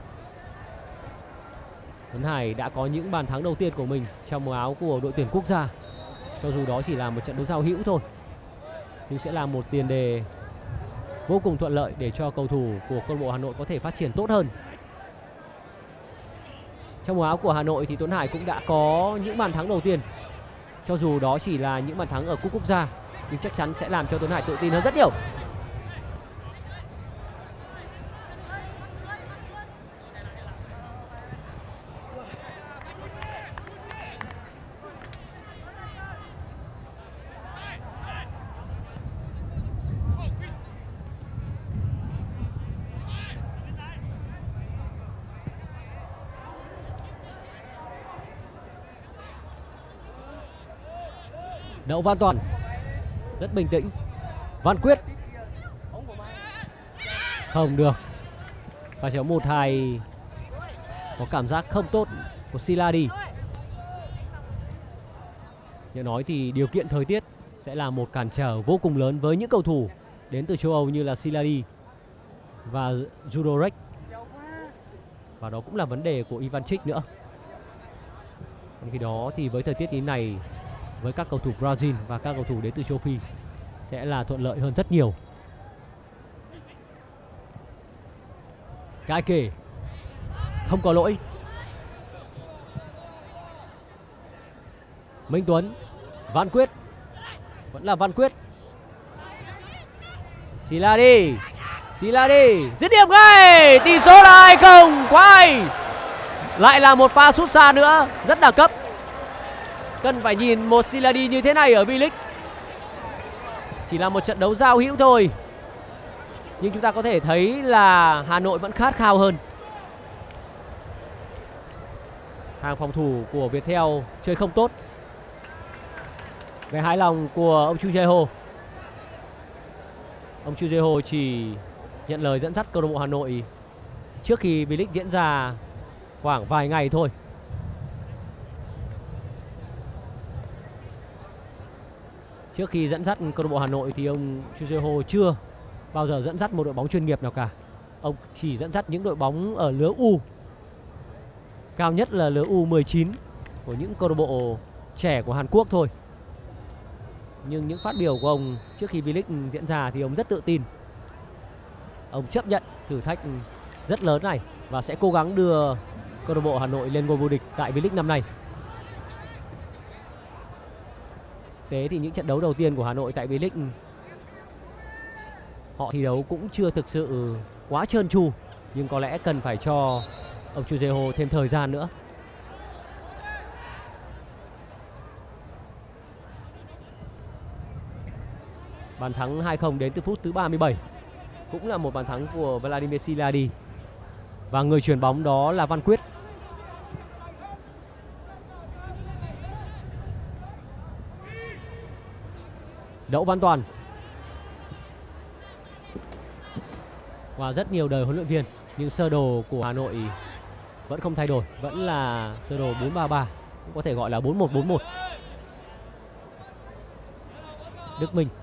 Tuấn Hải đã có những bàn thắng đầu tiên của mình trong màu áo của đội tuyển quốc gia. Cho dù đó chỉ là một trận đấu giao hữu thôi, nhưng sẽ là một tiền đề vô cùng thuận lợi để cho cầu thủ của câu lạc bộ Hà Nội có thể phát triển tốt hơn. Trong màu áo của Hà Nội thì Tuấn Hải cũng đã có những bàn thắng đầu tiên. Cho dù đó chỉ là những bàn thắng ở cúp quốc gia, nhưng chắc chắn sẽ làm cho Tuấn Hải tự tin hơn rất nhiều. Đậu Văn Toàn rất bình tĩnh. Văn Quyết không được. Và chéo một hai có cảm giác không tốt của Siladi. Như nói thì điều kiện thời tiết sẽ là một cản trở vô cùng lớn với những cầu thủ đến từ châu Âu như là Siladi và Judorek. Và đó cũng là vấn đề của Ivanchik nữa. Còn khi đó thì với thời tiết như thế này, với các cầu thủ Brazil và các cầu thủ đến từ châu Phi sẽ là thuận lợi hơn rất nhiều. Cái kề không có lỗi. Minh Tuấn, Văn Quyết, vẫn là Văn Quyết. Siladi, Siladi dứt điểm ngay, tỷ số là hai không. Quá hay. Lại là một pha sút xa nữa, rất đẳng cấp. Cần phải nhìn một Siladi như thế này ở V-League. Chỉ là một trận đấu giao hữu thôi, nhưng chúng ta có thể thấy là Hà Nội vẫn khát khao hơn. Hàng phòng thủ của Viettel chơi không tốt. Về hài lòng của ông Chu Jae-ho. Ông Chu Jae-ho chỉ nhận lời dẫn dắt câu lạc bộ Hà Nội trước khi V-League diễn ra khoảng vài ngày thôi. Trước khi dẫn dắt câu lạc bộ Hà Nội thì ông Chu Jae-ho chưa bao giờ dẫn dắt một đội bóng chuyên nghiệp nào cả. Ông chỉ dẫn dắt những đội bóng ở lứa U, cao nhất là lứa U mười chín của những câu lạc bộ trẻ của Hàn Quốc thôi. Nhưng những phát biểu của ông trước khi V-League diễn ra thì ông rất tự tin. Ông chấp nhận thử thách rất lớn này và sẽ cố gắng đưa câu lạc bộ Hà Nội lên ngôi vô địch tại V-League năm nay. Thế thì những trận đấu đầu tiên của Hà Nội tại V-League, họ thi đấu cũng chưa thực sự quá trơn tru, nhưng có lẽ cần phải cho ông Chu Jae-ho thêm thời gian nữa. Bàn thắng hai không đến từ phút thứ ba mươi bảy, cũng là một bàn thắng của Vladimir Siladi. Và người chuyền bóng đó là Văn Quyết. Đậu Văn Toàn. Qua rất nhiều đời huấn luyện viên, nhưng sơ đồ của Hà Nội vẫn không thay đổi, vẫn là sơ đồ bốn ba ba, cũng có thể gọi là bốn một bốn một. Đức Minh,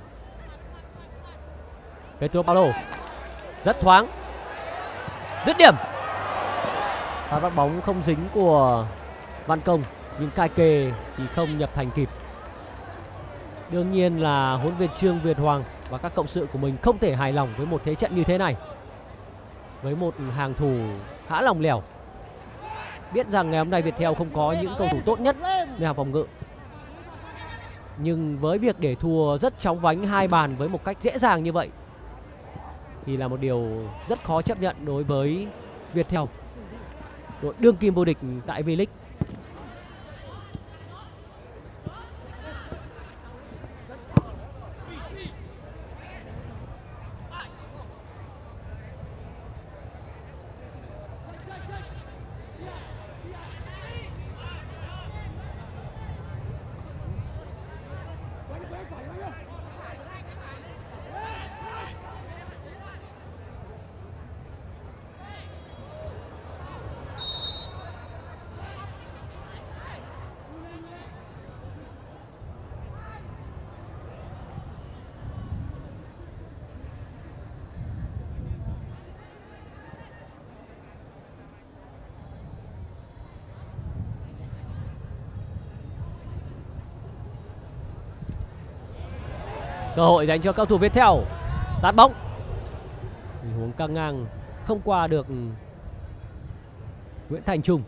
Pedro Paulo rất thoáng, dứt điểm. Pha bắt bóng không dính của Văn Công, nhưng cai kề thì không nhập thành kịp. Đương nhiên là huấn luyện viên Trương Việt Hoàng và các cộng sự của mình không thể hài lòng với một thế trận như thế này, với một hàng thủ khá lỏng lẻo. Biết rằng ngày hôm nay Viettel không có những cầu thủ tốt nhấtในhàng phòng ngự, nhưng với việc để thua rất chóng vánh hai bàn với một cách dễ dàng như vậy thì là một điều rất khó chấp nhận đối với Viettel, đội đương kim vô địch tại V-League. Cơ hội dành cho cầu thủ Viettel, tạt bóng, tình huống căng ngang không qua được Nguyễn Thành Trung.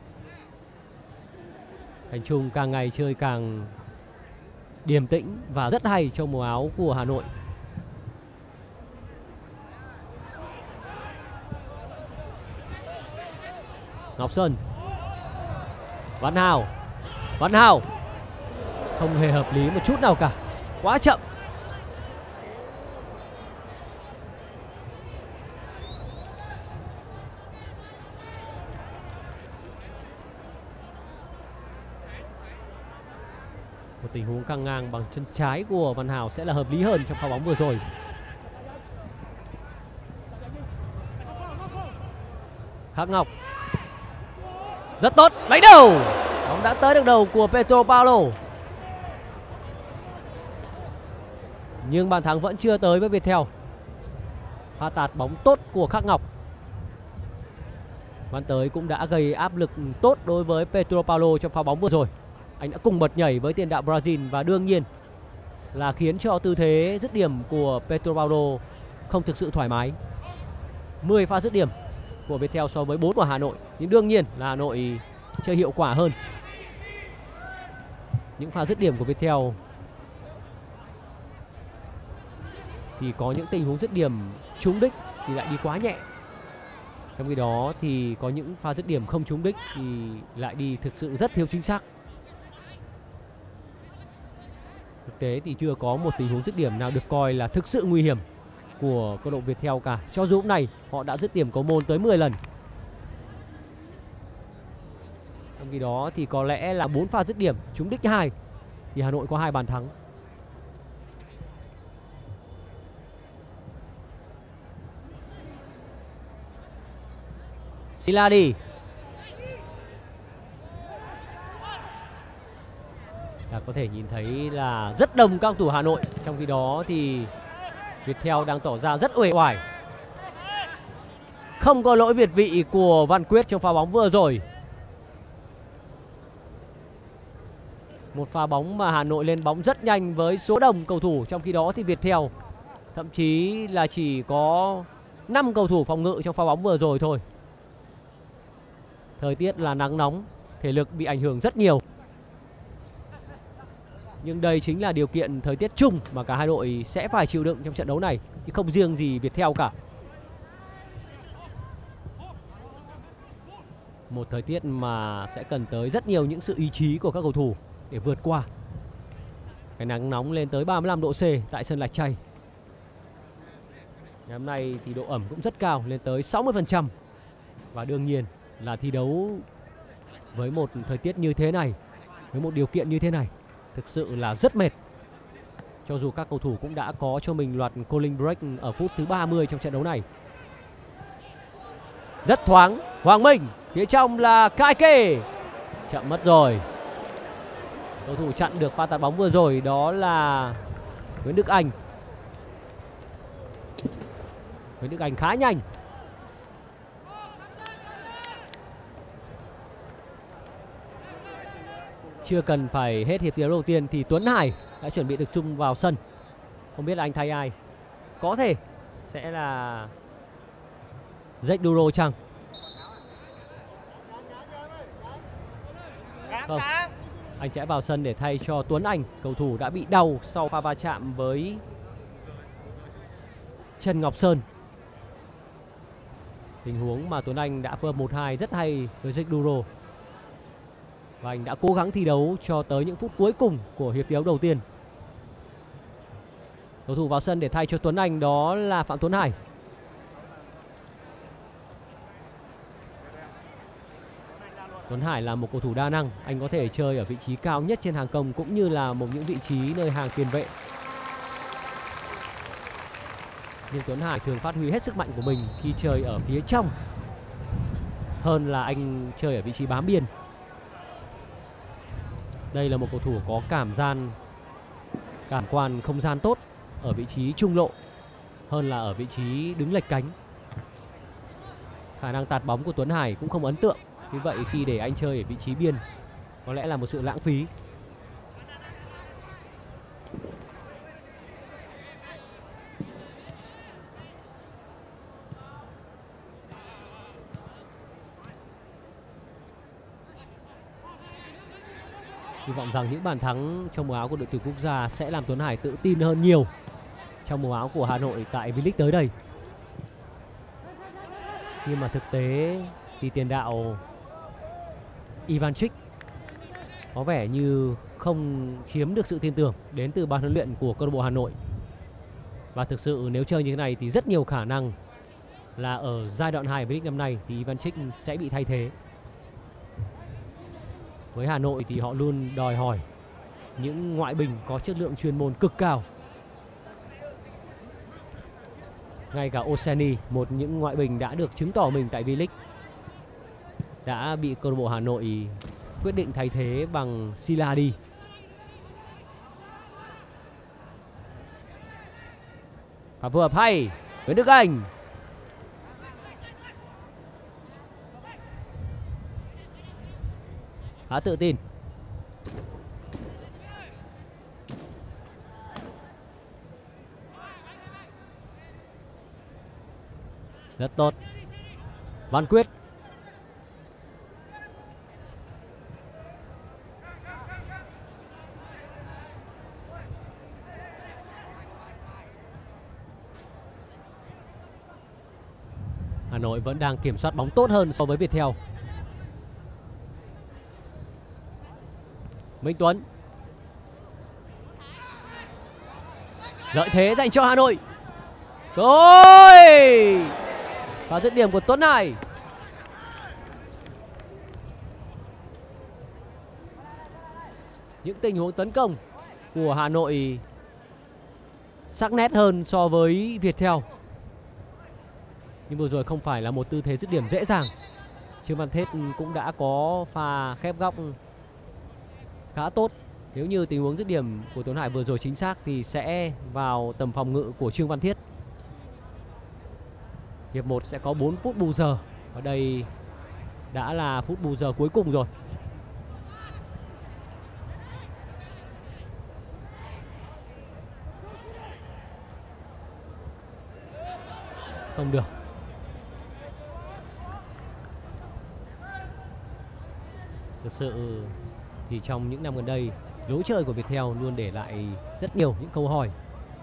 Thành Trung càng ngày chơi càng điềm tĩnh và rất hay trong màu áo của Hà Nội. Ngọc Sơn, Văn Hào, Văn Hào không hề hợp lý một chút nào cả, quá chậm. Một tình huống căng ngang bằng chân trái của Văn Hào sẽ là hợp lý hơn trong pha bóng vừa rồi. Khắc Ngọc rất tốt, lấy đầu, bóng đã tới được đầu của Pedro Paulo. Nhưng bàn thắng vẫn chưa tới với Viettel. Pha tạt bóng tốt của Khắc Ngọc. Văn Tới cũng đã gây áp lực tốt đối với Pedro Paulo trong pha bóng vừa rồi. Anh đã cùng bật nhảy với tiền đạo Brazil và đương nhiên là khiến cho tư thế dứt điểm của Pedro Paulo không thực sự thoải mái. mười pha dứt điểm của Viettel so với bốn của Hà Nội, nhưng đương nhiên là Hà Nội chơi hiệu quả hơn. Những pha dứt điểm của Viettel thì có những tình huống dứt điểm trúng đích thì lại đi quá nhẹ. Trong khi đó thì có những pha dứt điểm không trúng đích thì lại đi thực sự rất thiếu chính xác. Thực tế thì chưa có một tình huống dứt điểm nào được coi là thực sự nguy hiểm của câu lạc bộ Viettel cả. Cho dù lúc này họ đã dứt điểm cầu môn tới mười lần. Trong khi đó thì có lẽ là bốn pha dứt điểm trúng đích hai thì Hà Nội có hai bàn thắng. Siladi. Ta có thể nhìn thấy là rất đông các cầu thủ Hà Nội. Trong khi đó thì Viettel đang tỏ ra rất uể oải. Không có lỗi việt vị của Văn Quyết trong pha bóng vừa rồi. Một pha bóng mà Hà Nội lên bóng rất nhanh với số đông cầu thủ. Trong khi đó thì Viettel thậm chí là chỉ có năm cầu thủ phòng ngự trong pha bóng vừa rồi thôi. Thời tiết là nắng nóng, thể lực bị ảnh hưởng rất nhiều. Nhưng đây chính là điều kiện thời tiết chung mà cả hai đội sẽ phải chịu đựng trong trận đấu này, chứ không riêng gì Viettel cả. Một thời tiết mà sẽ cần tới rất nhiều những sự ý chí của các cầu thủ để vượt qua. Cái nắng nóng lên tới ba mươi lăm độ C tại sân Lạch Tray. Ngày hôm nay thì độ ẩm cũng rất cao, lên tới sáu mươi phần trăm. Và đương nhiên là thi đấu với một thời tiết như thế này, với một điều kiện như thế này, thực sự là rất mệt. Cho dù các cầu thủ cũng đã có cho mình loạt cooling break ở phút thứ ba mươi trong trận đấu này. Rất thoáng, Hoàng Minh, phía trong là Kaike. Chậm mất rồi. Cầu thủ chặn được pha tạt bóng vừa rồi đó là Nguyễn Đức Anh. Nguyễn Đức Anh khá nhanh. Chưa cần phải hết hiệp thi đấu đầu tiên thì Tuấn Hải đã chuẩn bị được chung vào sân. Không biết là anh thay ai. Có thể sẽ là Jack Duro chăng? Không, anh sẽ vào sân để thay cho Tuấn Anh. Cầu thủ đã bị đau sau pha va chạm với Trần Ngọc Sơn. Tình huống mà Tuấn Anh đã phối hợp một hai rất hay với Jack Duro. Và anh đã cố gắng thi đấu cho tới những phút cuối cùng của hiệp thi đấu đầu tiên. Cầu thủ vào sân để thay cho Tuấn Anh đó là Phạm Tuấn Hải. Tuấn Hải là một cầu thủ đa năng. Anh có thể chơi ở vị trí cao nhất trên hàng công cũng như là một những vị trí nơi hàng tiền vệ. Nhưng Tuấn Hải thường phát huy hết sức mạnh của mình khi chơi ở phía trong hơn là anh chơi ở vị trí bám biên. Đây là một cầu thủ có cảm gian, cảm quan không gian tốt ở vị trí trung lộ hơn là ở vị trí đứng lệch cánh. Khả năng tạt bóng của Tuấn Hải cũng không ấn tượng. Vì vậy khi để anh chơi ở vị trí biên có lẽ là một sự lãng phí. Hy vọng rằng những bàn thắng trong màu áo của đội tuyển quốc gia sẽ làm Tuấn Hải tự tin hơn nhiều trong màu áo của Hà Nội tại V-League tới đây. Nhưng mà thực tế thì tiền đạo Ivanchik có vẻ như không chiếm được sự tin tưởng đến từ ban huấn luyện của câu lạc bộ Hà Nội. Và thực sự nếu chơi như thế này thì rất nhiều khả năng là ở giai đoạn hai V-League năm nay thì Ivanchik sẽ bị thay thế. Với Hà Nội thì họ luôn đòi hỏi những ngoại binh có chất lượng chuyên môn cực cao. Ngay cả Oseni, một những ngoại binh đã được chứng tỏ mình tại V-League, đã bị câu lạc bộ Hà Nội quyết định thay thế bằng Siladi. Và vừa hợp hay với Đức Anh. Khá tự tin. Rất tốt. Văn Quyết. Hà Nội vẫn đang kiểm soát bóng tốt hơn so với Viettel. Minh Tuấn. Lợi thế dành cho Hà Nội. Rồi. Và dứt điểm của Tuấn Hải. Những tình huống tấn công của Hà Nội sắc nét hơn so với Viettel. Nhưng vừa rồi không phải là một tư thế dứt điểm dễ dàng. Trương Văn Thết cũng đã có pha khép góc khá tốt. Nếu như tình huống dứt điểm của Tuấn Hải vừa rồi chính xác thì sẽ vào tầm phòng ngự của Trương Văn Thiết. Hiệp một sẽ có bốn phút bù giờ. Ở đây đã là phút bù giờ cuối cùng rồi. Không được. Thực sự thì trong những năm gần đây, lối chơi của Viettel luôn để lại rất nhiều những câu hỏi.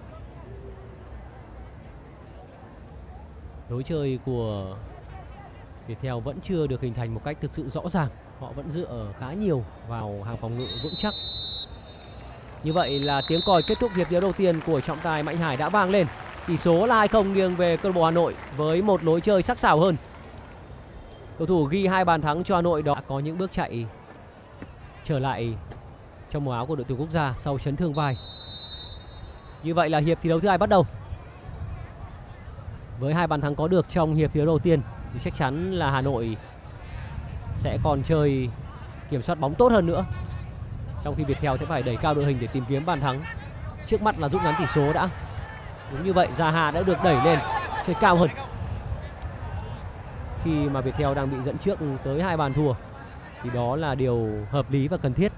Lối chơi của Viettel vẫn chưa được hình thành một cách thực sự rõ ràng. Họ vẫn dựa khá nhiều vào hàng phòng ngự vững chắc. Như vậy là tiếng còi kết thúc hiệp thi đấu đầu tiên của trọng tài Mạnh Hải đã vang lên. Tỷ số là hai không nghiêng về câu lạc bộ Hà Nội với một lối chơi sắc sảo hơn. Cầu thủ ghi hai bàn thắng cho Hà Nội đó đã có những bước chạy trở lại trong màu áo của đội tuyển quốc gia sau chấn thương vai. Như vậy là hiệp thi đấu thứ hai bắt đầu. Với hai bàn thắng có được trong hiệp thi đấu đầu tiên thì chắc chắn là Hà Nội sẽ còn chơi kiểm soát bóng tốt hơn nữa, trong khi Viettel sẽ phải đẩy cao đội hình để tìm kiếm bàn thắng. Trước mắt là rút ngắn tỷ số đã. Đúng như vậy, Zaha đã được đẩy lên chơi cao hơn. Khi mà Viettel đang bị dẫn trước tới hai bàn thua thì đó là điều hợp lý và cần thiết.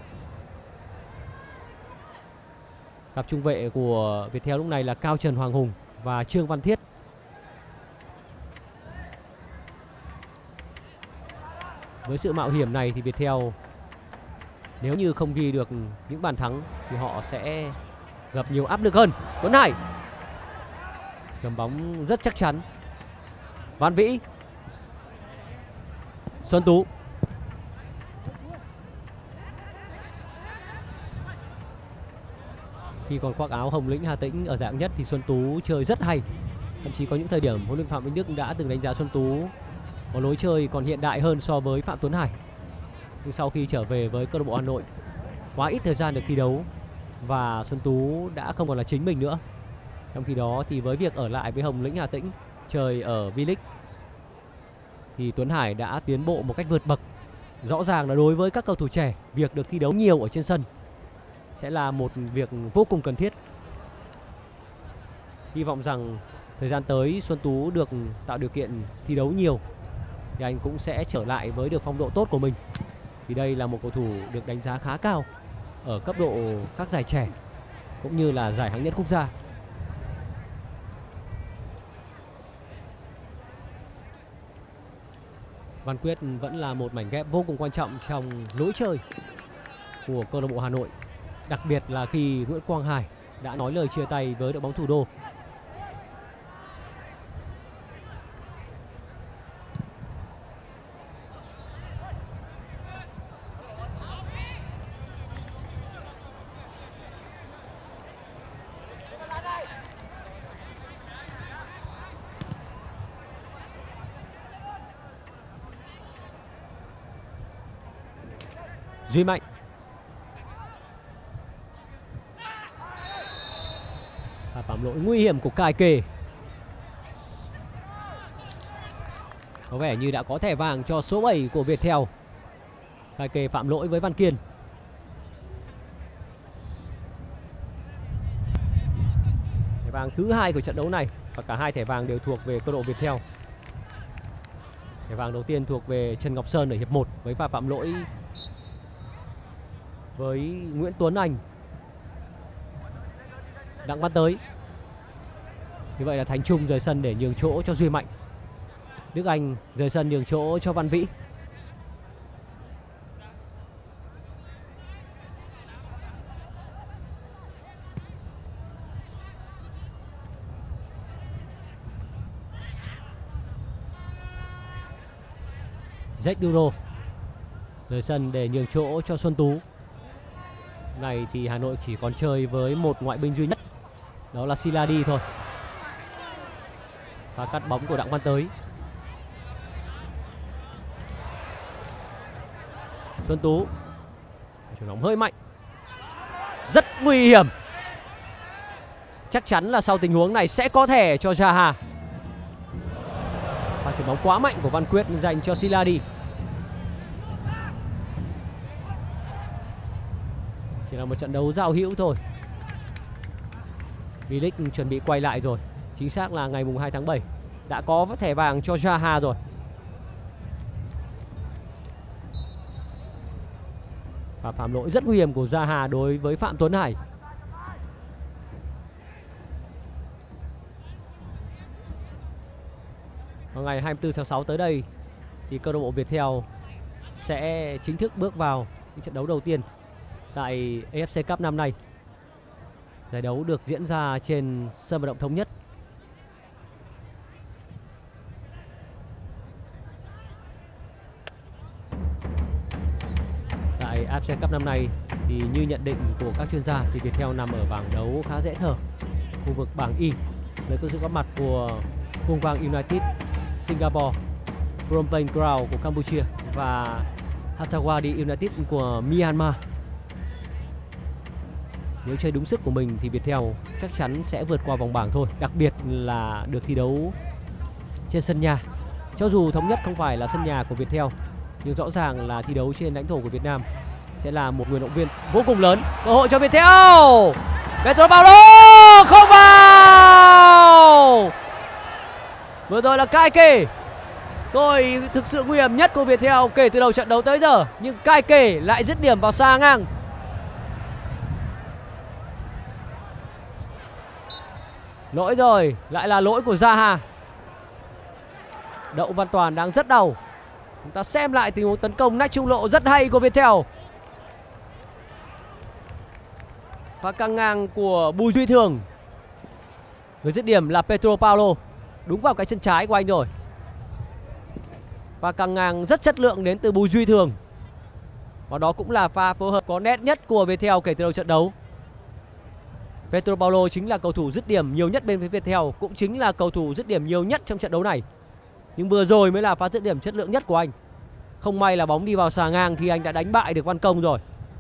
Cặp trung vệ của Viettel lúc này là Cao Trần Hoàng Hùng và Trương Văn Thiết. Với sự mạo hiểm này thì Viettel nếu như không ghi được những bàn thắng thì họ sẽ gặp nhiều áp lực hơn. Tuấn Hải cầm bóng rất chắc chắn. Văn Vĩ. Xuân Tú. Khi còn khoác áo Hồng Lĩnh Hà Tĩnh ở dạng nhất thì Xuân Tú chơi rất hay. Thậm chí có những thời điểm huấn luyện viên Phạm Minh Đức đã từng đánh giá Xuân Tú có lối chơi còn hiện đại hơn so với Phạm Tuấn Hải. Nhưng sau khi trở về với câu lạc bộ Hà Nội, quá ít thời gian được thi đấu và Xuân Tú đã không còn là chính mình nữa. Trong khi đó thì với việc ở lại với Hồng Lĩnh Hà Tĩnh chơi ở V-League thì Tuấn Hải đã tiến bộ một cách vượt bậc. Rõ ràng là đối với các cầu thủ trẻ, việc được thi đấu nhiều ở trên sân sẽ là một việc vô cùng cần thiết. Hy vọng rằng thời gian tới Xuân Tú được tạo điều kiện thi đấu nhiều thì anh cũng sẽ trở lại với được phong độ tốt của mình. Vì đây là một cầu thủ được đánh giá khá cao ở cấp độ các giải trẻ cũng như là giải hạng nhất quốc gia. Văn Quyết vẫn là một mảnh ghép vô cùng quan trọng trong lối chơi của câu lạc bộ Hà Nội, đặc biệt là khi Nguyễn Quang Hải đã nói lời chia tay với đội bóng thủ đô. Duy Mạnh. Và phạm lỗi nguy hiểm của Cai Kê. Có vẻ như đã có thẻ vàng cho số bảy của Viettel. Cai Kê phạm lỗi với Văn Kiên. Thẻ vàng thứ hai của trận đấu này và cả hai thẻ vàng đều thuộc về câu lạc bộ Viettel. Thẻ vàng đầu tiên thuộc về Trần Ngọc Sơn ở hiệp một với pha phạm lỗi với Nguyễn Tuấn Anh. Đặng Văn Tới. Như vậy là Thành Trung rời sân để nhường chỗ cho Duy Mạnh. Đức Anh rời sân nhường chỗ cho Văn Vĩ. Jack Duro rời sân để nhường chỗ cho Xuân Tú. Này thì Hà Nội chỉ còn chơi với một ngoại binh duy nhất, đó là Siladi thôi. Và cắt bóng của Đặng Văn Tới. Xuân Tú chuyển bóng hơi mạnh, rất nguy hiểm. Chắc chắn là sau tình huống này sẽ có thẻ cho Zaha. Và chuyển bóng quá mạnh của Văn Quyết dành cho Siladi. Chỉ là một trận đấu giao hữu thôi. V-League chuẩn bị quay lại rồi. Chính xác là ngày mùng hai tháng bảy. Đã có thẻ vàng cho Zaha rồi. Và phạm lỗi rất nguy hiểm của Zaha đối với Phạm Tuấn Hải. Vào ngày hai mươi tư tháng sáu tới đây thì câu lạc bộ Viettel sẽ chính thức bước vào những trận đấu đầu tiên tại a ép xê Cup năm nay. Giải đấu được diễn ra trên sân vận động Thống Nhất. Tại a ép xê Cup năm nay thì như nhận định của các chuyên gia thì Viettel nằm ở bảng đấu khá dễ thở, khu vực bảng Y, nơi có sự góp mặt của Hung Vang United Singapore, Phnom Penh Crown của Campuchia và Hattawadi United của Myanmar. Nếu chơi đúng sức của mình thì Viettel chắc chắn sẽ vượt qua vòng bảng thôi, đặc biệt là được thi đấu trên sân nhà. Cho dù Thống Nhất không phải là sân nhà của Viettel, nhưng rõ ràng là thi đấu trên lãnh thổ của Việt Nam sẽ là một nguồn động viên vô cùng lớn. Cơ hội cho Viettel. Petro Paulo không vào. Vừa rồi là Cai Kê. Cơ hội thực sự nguy hiểm nhất của Viettel kể từ đầu trận đấu tới giờ, nhưng Cai Kê lại dứt điểm vào xa ngang. Lỗi rồi, lại là lỗi của Zaha. Đậu Văn Toàn đang rất đau. Chúng ta xem lại tình huống tấn công nách trung lộ rất hay của Viettel. Và căng ngang của Bùi Duy Thường. Người dứt điểm là Petro Paulo, đúng vào cái chân trái của anh rồi. Và căng ngang rất chất lượng đến từ Bùi Duy Thường. Và đó cũng là pha phối hợp có nét nhất của Viettel kể từ đầu trận đấu. Petro Paulo chính là cầu thủ dứt điểm nhiều nhất bên phía Viettel, cũng chính là cầu thủ dứt điểm nhiều nhất trong trận đấu này. Nhưng vừa rồi mới là pha dứt điểm chất lượng nhất của anh. Không may là bóng đi vào xà ngang khi anh đã đánh bại được Văn Công rồi.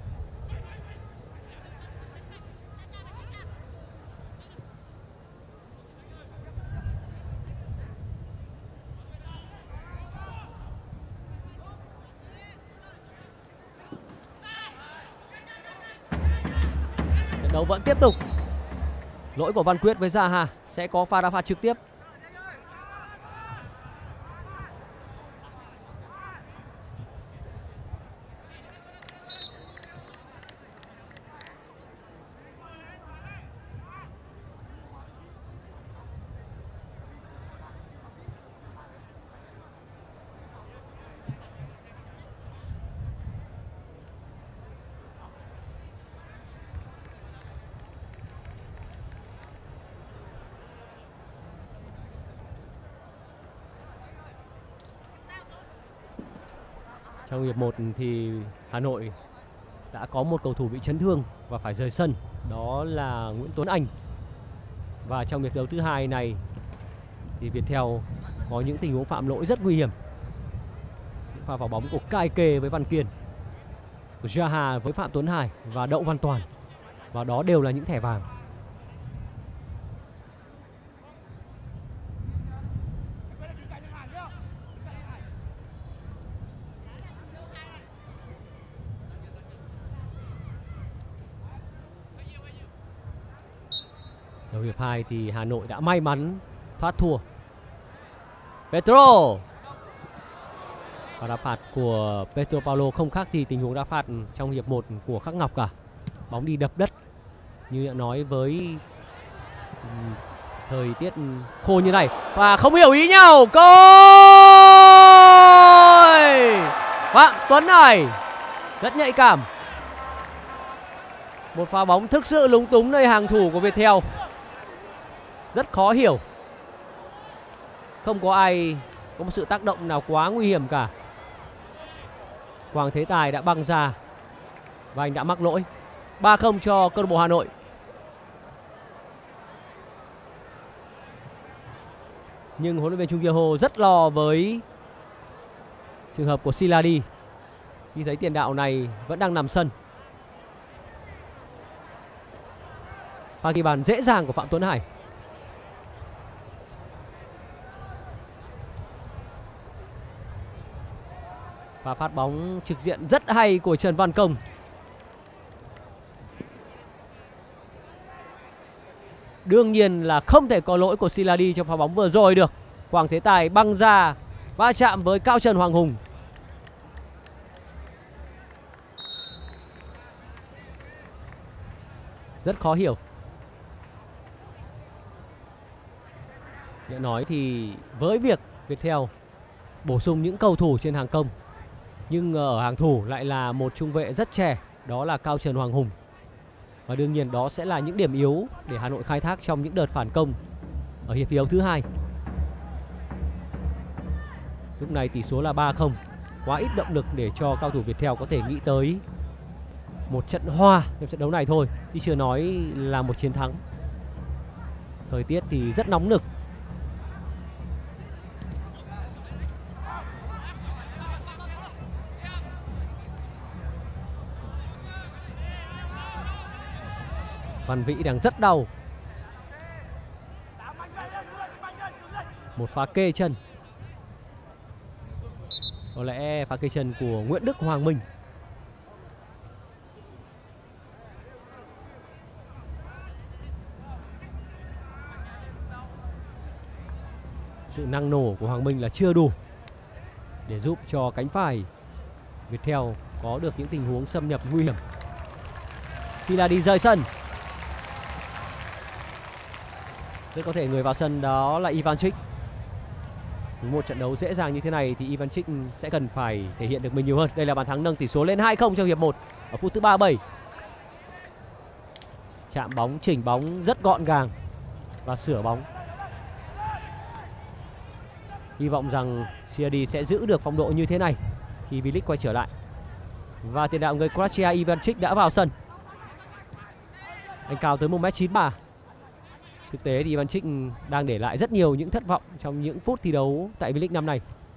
Trận đấu vẫn tiếp tục. Lỗi của Văn Quyết với Zaha, sẽ có pha đá phạt trực tiếp. Trong hiệp một thì Hà Nội đã có một cầu thủ bị chấn thương và phải rời sân, đó là Nguyễn Tuấn Anh. Và trong hiệp đấu thứ hai này thì Viettel có những tình huống phạm lỗi rất nguy hiểm. Pha vào bóng của Cai Kê với Văn Kiên, của Zaha với Phạm Tuấn Hải và Đậu Văn Toàn. Và đó đều là những thẻ vàng. Đầu hiệp hai thì Hà Nội đã may mắn thoát thua. Petro. Và đá phạt của Petro Paulo không khác gì tình huống đá phạt trong hiệp một của Khắc Ngọc cả. Bóng đi đập đất. Như đã nói với thời tiết khô như này và không hiểu ý nhau. Cơ hội Phạm Tuấn Hải rất nhạy cảm. Một pha bóng thực sự lúng túng nơi hàng thủ của Viettel. Rất khó hiểu. Không có ai có một sự tác động nào quá nguy hiểm cả. Quang Thế Tài đã băng ra và anh đã mắc lỗi. Ba không cho câu lạc bộ Hà Nội. Nhưng huấn luyện viên Chung Kye-ho rất lo với trường hợp của Siladi khi thấy tiền đạo này vẫn đang nằm sân. Pha ghi bàn dễ dàng của Phạm Tuấn Hải. Và phát bóng trực diện rất hay của Trần Văn Công. Đương nhiên là không thể có lỗi của Siladi trong pha bóng vừa rồi được. Quang Thế Tài băng ra va chạm với Cao Trần Hoàng Hùng. Rất khó hiểu. Để nói thì với việc Viettel bổ sung những cầu thủ trên hàng công, nhưng ở hàng thủ lại là một trung vệ rất trẻ, đó là Cao Trần Hoàng Hùng. Và đương nhiên đó sẽ là những điểm yếu để Hà Nội khai thác trong những đợt phản công ở hiệp thi đấu thứ hai. Lúc này tỷ số là ba không. Quá ít động lực để cho cao thủ Viettel có thể nghĩ tới một trận hòa trong trận đấu này thôi, chứ chưa nói là một chiến thắng. Thời tiết thì rất nóng nực. Văn Vĩ đang rất đau. Một pha kê chân. Có lẽ pha kê chân của Nguyễn Đức Hoàng Minh. Sự năng nổ của Hoàng Minh là chưa đủ để giúp cho cánh phải Viettel có được những tình huống xâm nhập nguy hiểm. Siladi rời sân. Rất có thể người vào sân đó là Ivanchik. Một trận đấu dễ dàng như thế này thì Ivanchik sẽ cần phải thể hiện được mình nhiều hơn. Đây là bàn thắng nâng tỷ số lên hai không trong hiệp một ở phút thứ ba mươi bảy. Chạm bóng, chỉnh bóng rất gọn gàng và sửa bóng. Hy vọng rằng Siladi sẽ giữ được phong độ như thế này khi V-League quay trở lại. Và tiền đạo người Croatia Ivanchik đã vào sân. Anh cao tới một mét chín mươi ba. Thực tế thì Ivanchik đang để lại rất nhiều những thất vọng trong những phút thi đấu tại V-League năm nay.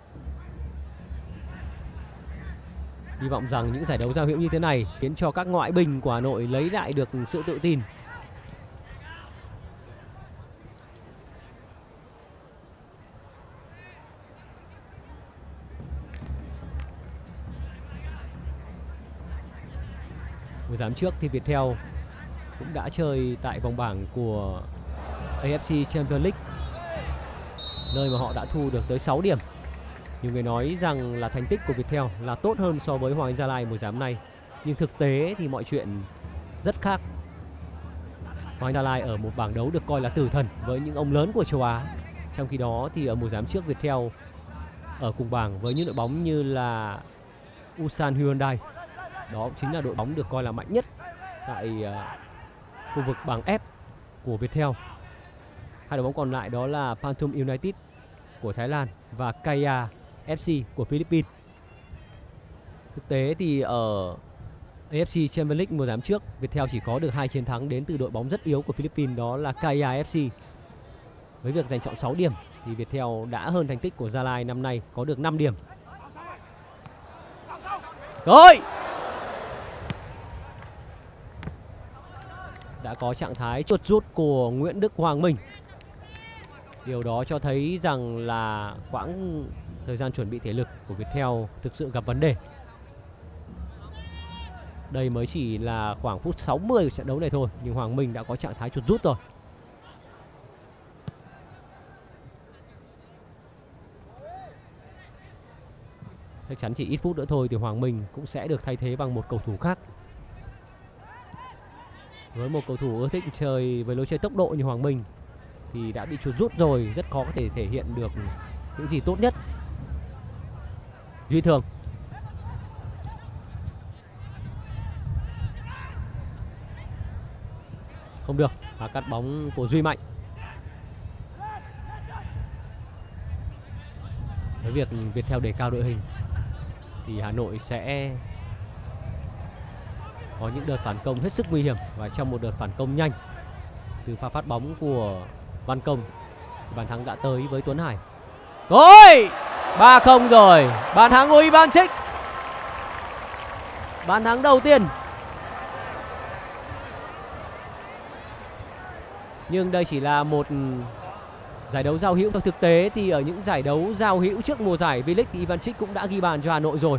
Hy vọng rằng những giải đấu giao hữu như thế này khiến cho các ngoại binh của Hà Nội lấy lại được sự tự tin. Buổi giám trước thì Viettel cũng đã chơi tại vòng bảng của a ép xê Champions League, nơi mà họ đã thu được tới sáu điểm. Nhiều người nói rằng là thành tích của Viettel là tốt hơn so với Hoàng Anh Gia Lai mùa giải năm nay, nhưng thực tế thì mọi chuyện rất khác. Hoàng Anh Gia Lai ở một bảng đấu được coi là tử thần với những ông lớn của châu Á. Trong khi đó thì ở mùa giải trước Viettel ở cùng bảng với những đội bóng như là Ulsan Hyundai. Đó chính là đội bóng được coi là mạnh nhất tại uh, khu vực bảng F của Viettel. Hai đội bóng còn lại đó là Pantum United của Thái Lan và Kaya ép xê của Philippines. Thực tế thì ở a ép xê Champions League mùa giải trước, Viettel chỉ có được hai chiến thắng đến từ đội bóng rất yếu của Philippines, đó là Kaya ép xê. Với việc giành chọn sáu điểm thì Viettel đã hơn thành tích của Gia Lai năm nay có được năm điểm. Rồi! Đã có trạng thái chuột rút của Nguyễn Đức Hoàng Minh. Điều đó cho thấy rằng là quãng thời gian chuẩn bị thể lực của Viettel thực sự gặp vấn đề. Đây mới chỉ là khoảng phút sáu mươi của trận đấu này thôi, nhưng Hoàng Minh đã có trạng thái chuột rút rồi. Chắc chắn chỉ ít phút nữa thôi thì Hoàng Minh cũng sẽ được thay thế bằng một cầu thủ khác. Với một cầu thủ ưa thích chơi với lối chơi tốc độ như Hoàng Minh thì đã bị chuột rút rồi, rất khó có thể thể hiện được những gì tốt nhất. Duy Thường. Không được, và cắt bóng của Duy Mạnh. Với việc Viettel đề cao đội hình thì Hà Nội sẽ có những đợt phản công hết sức nguy hiểm. Và trong một đợt phản công nhanh từ pha phát bóng của Văn Công, bàn thắng đã tới với Tuấn Hải. Rồi, ba không rồi, bàn thắng của Ivanchik. Bàn thắng đầu tiên. Nhưng đây chỉ là một giải đấu giao hữu. Thực tế thì ở những giải đấu giao hữu trước mùa giải V-League thì Ivanchik cũng đã ghi bàn cho Hà Nội rồi.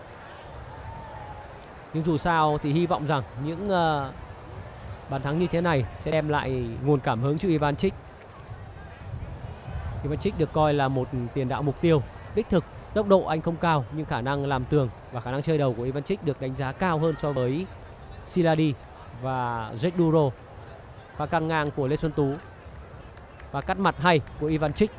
Nhưng dù sao thì hy vọng rằng những uh, bàn thắng như thế này sẽ đem lại nguồn cảm hứng cho Ivanchik. Ivanchik được coi là một tiền đạo mục tiêu đích thực. Tốc độ anh không cao nhưng khả năng làm tường và khả năng chơi đầu của Ivanchik được đánh giá cao hơn so với Siladi và Jack Duro. Và căng ngang của Lê Xuân Tú và cắt mặt hay của Ivanchik.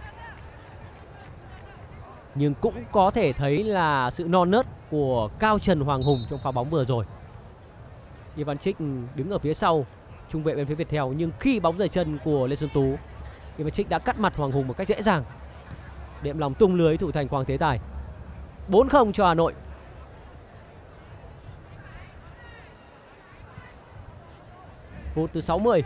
Nhưng cũng có thể thấy là sự non nớt của Cao Trần Hoàng Hùng trong pha bóng vừa rồi. Ivanchik đứng ở phía sau trung vệ bên phía Viettel, nhưng khi bóng rời chân của Lê Xuân Tú, Ivanchik đã cắt mặt Hoàng Hùng một cách dễ dàng, đệm lòng tung lưới thủ thành Hoàng Thế Tài. Bốn không cho Hà Nội. Phút thứ sáu mươi.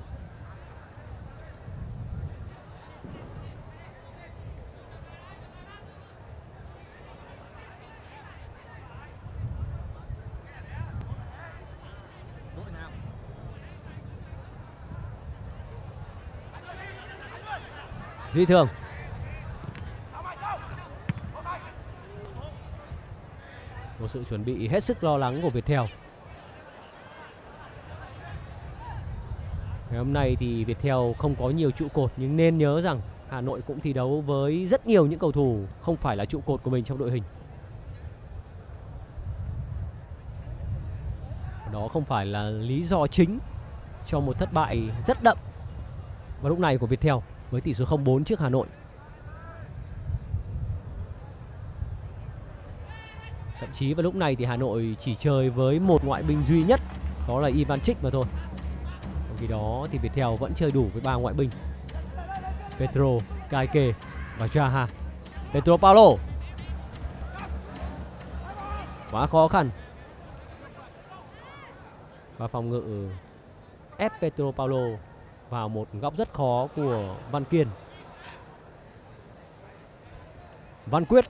Duy Thường. Một sự chuẩn bị hết sức lo lắng của Viettel. Ngày hôm nay thì Viettel không có nhiều trụ cột, nhưng nên nhớ rằng Hà Nội cũng thi đấu với rất nhiều những cầu thủ không phải là trụ cột của mình trong đội hình. Đó không phải là lý do chính cho một thất bại rất đậm vào lúc này của Viettel với tỷ số không bốn trước Hà Nội. Thậm chí vào lúc này thì Hà Nội chỉ chơi với một ngoại binh duy nhất, đó là Ivanchik mà thôi. Trong khi đó thì Viettel vẫn chơi đủ với ba ngoại binh: Petro, Kaike và Jaha. Petro Paulo. Quá khó khăn. Và phòng ngự ép Petro Paulo vào một góc rất khó của Văn Kiên. Văn Quyết.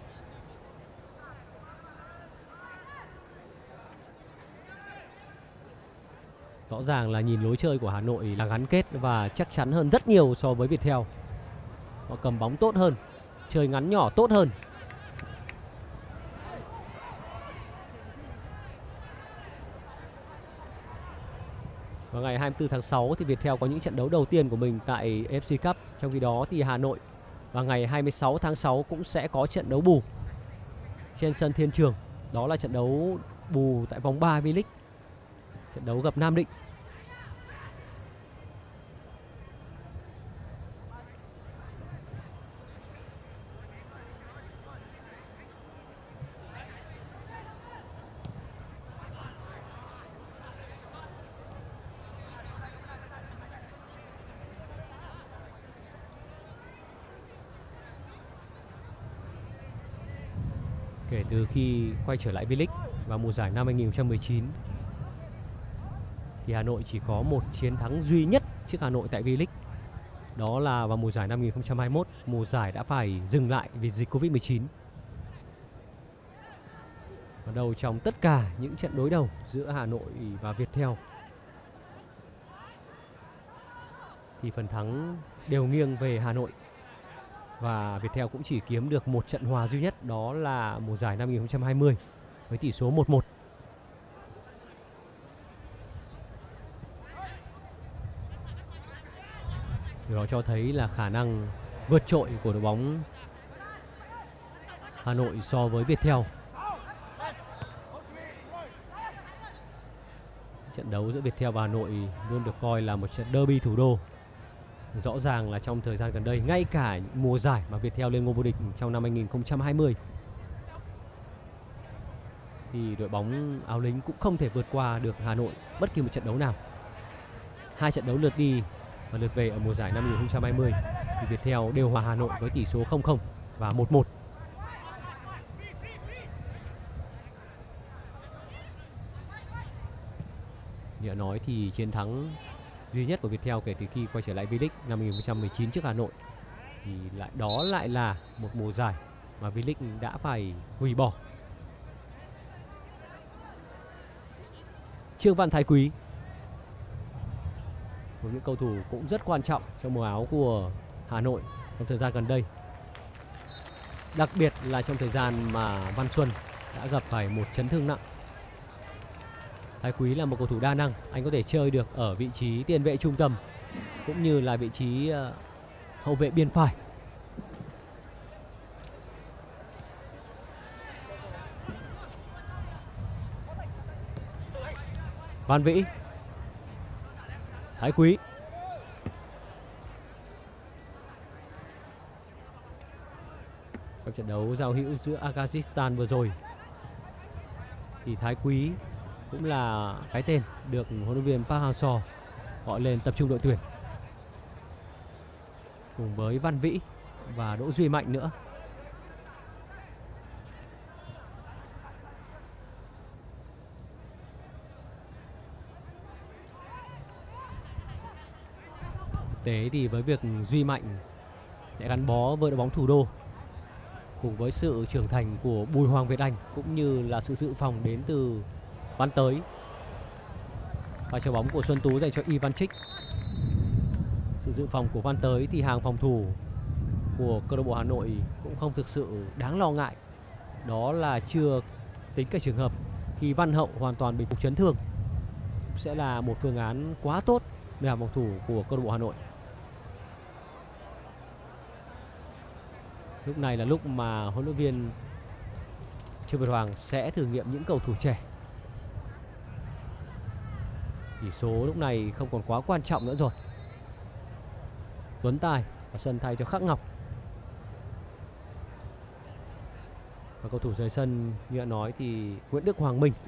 Rõ ràng là nhìn lối chơi của Hà Nội là gắn kết và chắc chắn hơn rất nhiều so với Viettel. Họ cầm bóng tốt hơn, chơi ngắn nhỏ tốt hơn. Vào ngày hai mươi tư tháng sáu thì Viettel có những trận đấu đầu tiên của mình tại ép xê Cup. Trong khi đó thì Hà Nội vào ngày hai mươi sáu tháng sáu cũng sẽ có trận đấu bù trên sân Thiên Trường. Đó là trận đấu bù tại vòng ba V-League, trận đấu gặp Nam Định. Kể từ khi quay trở lại V-League vào mùa giải năm hai nghìn không trăm mười chín thì Hà Nội chỉ có một chiến thắng duy nhất trước Hà Nội tại V-League. Đó là vào mùa giải năm hai nghìn không trăm hai mươi mốt, mùa giải đã phải dừng lại vì dịch Covid mười chín. Ở đầu trong tất cả những trận đối đầu giữa Hà Nội và Viettel thì phần thắng đều nghiêng về Hà Nội. Và Viettel cũng chỉ kiếm được một trận hòa duy nhất, đó là mùa giải năm hai nghìn không trăm hai mươi với tỷ số một một. Điều đó cho thấy là khả năng vượt trội của đội bóng Hà Nội so với Viettel. Trận đấu giữa Viettel và Hà Nội luôn được coi là một trận derby thủ đô. Rõ ràng là trong thời gian gần đây, ngay cả mùa giải mà Viettel lên ngôi vô địch trong năm hai nghìn không trăm hai mươi, thì đội bóng áo lính cũng không thể vượt qua được Hà Nội bất kỳ một trận đấu nào. Hai trận đấu lượt đi và lượt về ở mùa giải năm hai nghìn không trăm hai mươi thì Viettel đều hòa Hà Nội với tỷ số không không và một một. Như nói thì chiến thắng duy nhất của Viettel kể từ khi quay trở lại V-League năm hai nghìn không trăm mười chín trước Hà Nội thì lại đó lại là một mùa giải mà V-League đã phải hủy bỏ. Trương Văn Thái Quý, một những cầu thủ cũng rất quan trọng trong màu áo của Hà Nội trong thời gian gần đây. Đặc biệt là trong thời gian mà Văn Xuân đã gặp phải một chấn thương nặng. Thái Quý là một cầu thủ đa năng, anh có thể chơi được ở vị trí tiền vệ trung tâm cũng như là vị trí uh, hậu vệ biên phải. Văn Vĩ, Thái Quý, trong trận đấu giao hữu giữa Afghanistan vừa rồi thì Thái Quý cũng là cái tên được huấn luyện viên Park Hang-seo gọi lên tập trung đội tuyển cùng với Văn Vĩ và Đỗ Duy Mạnh nữa. Thực tế thì với việc Duy Mạnh sẽ gắn bó với đội bóng thủ đô cùng với sự trưởng thành của Bùi Hoàng Việt Anh cũng như là sự dự phòng đến từ Văn Tới và trái bóng của Xuân Tú dành cho Ivan Trích. Sự dự phòng của Văn Tới thì hàng phòng thủ của câu lạc bộ Hà Nội cũng không thực sự đáng lo ngại. Đó là chưa tính cả trường hợp khi Văn Hậu hoàn toàn bình phục chấn thương, sẽ là một phương án quá tốt để hàng phòng thủ của câu lạc bộ Hà Nội. Lúc này là lúc mà huấn luyện viên Trương Việt Hoàng sẽ thử nghiệm những cầu thủ trẻ. Tỷ số lúc này không còn quá quan trọng nữa rồi. Tuấn Tài vào sân thay cho Khắc Ngọc. Và cầu thủ rời sân như đã nói thì Nguyễn Đức Hoàng Minh.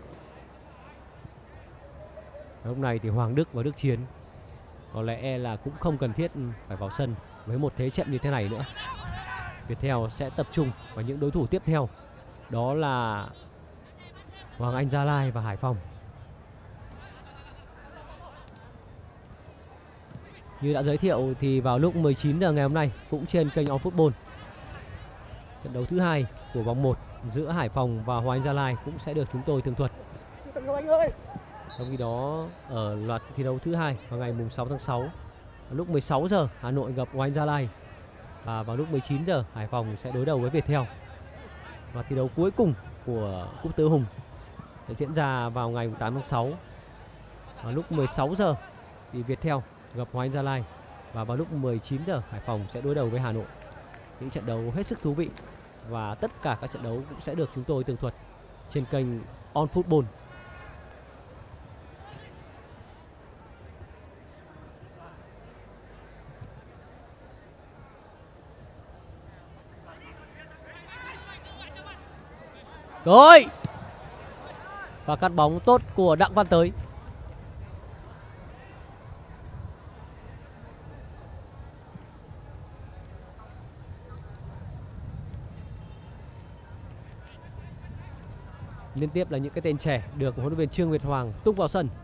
Và lúc này thì Hoàng Đức và Đức Chiến có lẽ là cũng không cần thiết phải vào sân với một thế trận như thế này nữa. Viettel sẽ tập trung vào những đối thủ tiếp theo, đó là Hoàng Anh Gia Lai và Hải Phòng. Như đã giới thiệu thì vào lúc mười chín giờ ngày hôm nay cũng trên kênh OnFootball, trận đấu thứ hai của vòng một giữa Hải Phòng và Hoàng Anh Gia Lai cũng sẽ được chúng tôi tường thuật. Trong khi đó ở loạt thi đấu thứ hai vào ngày sáu tháng sáu, lúc mười sáu giờ Hà Nội gặp Hoàng Anh Gia Lai và vào lúc mười chín giờ Hải Phòng sẽ đối đầu với Viettel. Và thi đấu cuối cùng của Cúp Tứ Hùng sẽ diễn ra vào ngày tám tháng sáu. Vào lúc mười sáu giờ thì Viettel gặp Hoàng Anh Gia Lai và vào lúc mười chín giờ Hải Phòng sẽ đối đầu với Hà Nội. Những trận đấu hết sức thú vị và tất cả các trận đấu cũng sẽ được chúng tôi tường thuật trên kênh OnFootball. Rồi. Và cắt bóng tốt của Đặng Văn Tới. Liên tiếp là những cái tên trẻ được huấn luyện viên Trương Việt Hoàng tung vào sân.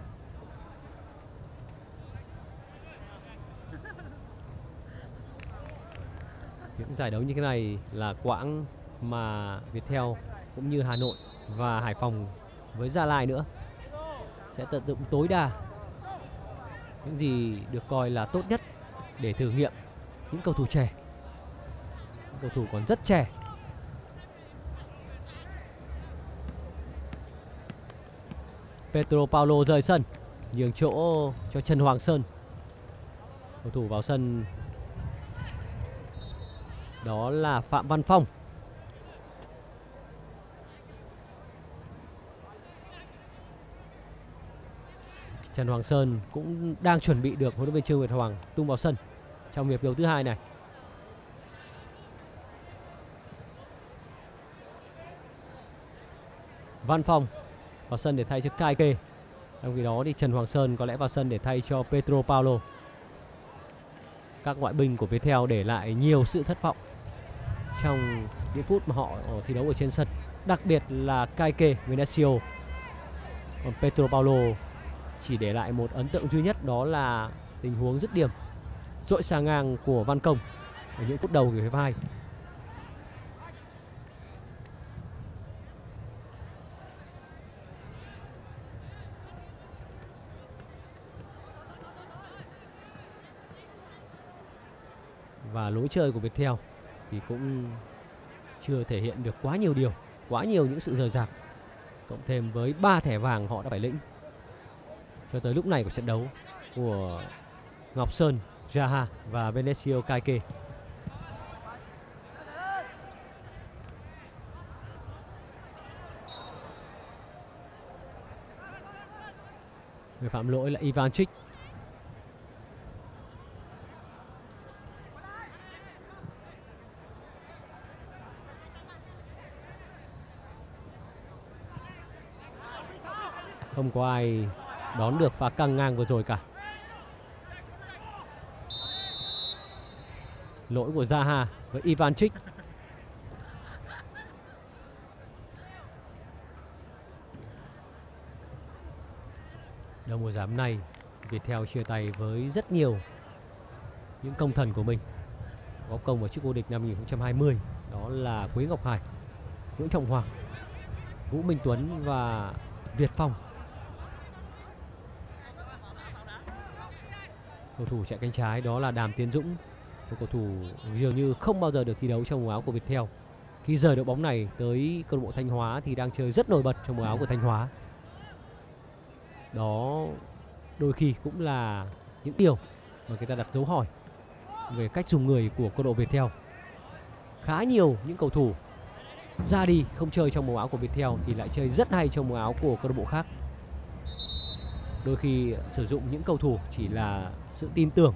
Những giải đấu như thế này là quãng mà Viettel cũng như Hà Nội và Hải Phòng với Gia Lai nữa sẽ tận dụng tối đa những gì được coi là tốt nhất để thử nghiệm những cầu thủ trẻ, những cầu thủ còn rất trẻ. Pedro Paulo rời sân, nhường chỗ cho Trần Hoàng Sơn. Cầu thủ vào sân đó là Phạm Văn Phong. Trần Hoàng Sơn cũng đang chuẩn bị được huấn luyện viên Trương Việt Hoàng tung vào sân trong hiệp đấu thứ hai này. Văn Phong vào sân để thay cho Kaike. Trong khi đó thì Trần Hoàng Sơn có lẽ vào sân để thay cho Pedro Paulo. Các ngoại binh của Viettel để lại nhiều sự thất vọng trong những phút mà họ thi đấu ở trên sân, đặc biệt là Kaike Venezio. Còn Pedro Paulo chỉ để lại một ấn tượng duy nhất, đó là tình huống dứt điểm dội xà ngang của Văn Công ở những phút đầu của hiệp hai. Và lối chơi của Viettel thì cũng chưa thể hiện được quá nhiều điều, quá nhiều những sự rời rạc. Cộng thêm với ba thẻ vàng họ đã phải lĩnh cho tới lúc này của trận đấu của Ngọc Sơn, Jaha và Venezio Kaike. Người phạm lỗi là Ivanchik. Không có ai đón được pha căng ngang vừa rồi cả. Lỗi của Zaha với Ivanchik. Đầu mùa giải năm nay, Viettel chia tay với rất nhiều những công thần của mình có công vào chức vô địch năm hai nghìn không trăm hai mươi. Đó là Quế Ngọc Hải, Nguyễn Trọng Hoàng, Vũ Minh Tuấn và Việt Phong. Cầu thủ chạy cánh trái đó là Đàm Tiến Dũng, một cầu thủ dường như không bao giờ được thi đấu trong màu áo của Viettel. Khi rời đội bóng này tới câu lạc bộ Thanh Hóa thì đang chơi rất nổi bật trong màu áo của Thanh Hóa. Đó đôi khi cũng là những điều mà người ta đặt dấu hỏi về cách dùng người của câu lạc bộ Viettel. Khá nhiều những cầu thủ ra đi không chơi trong màu áo của Viettel thì lại chơi rất hay trong màu áo của câu lạc bộ khác. Đôi khi sử dụng những cầu thủ chỉ là sự tin tưởng.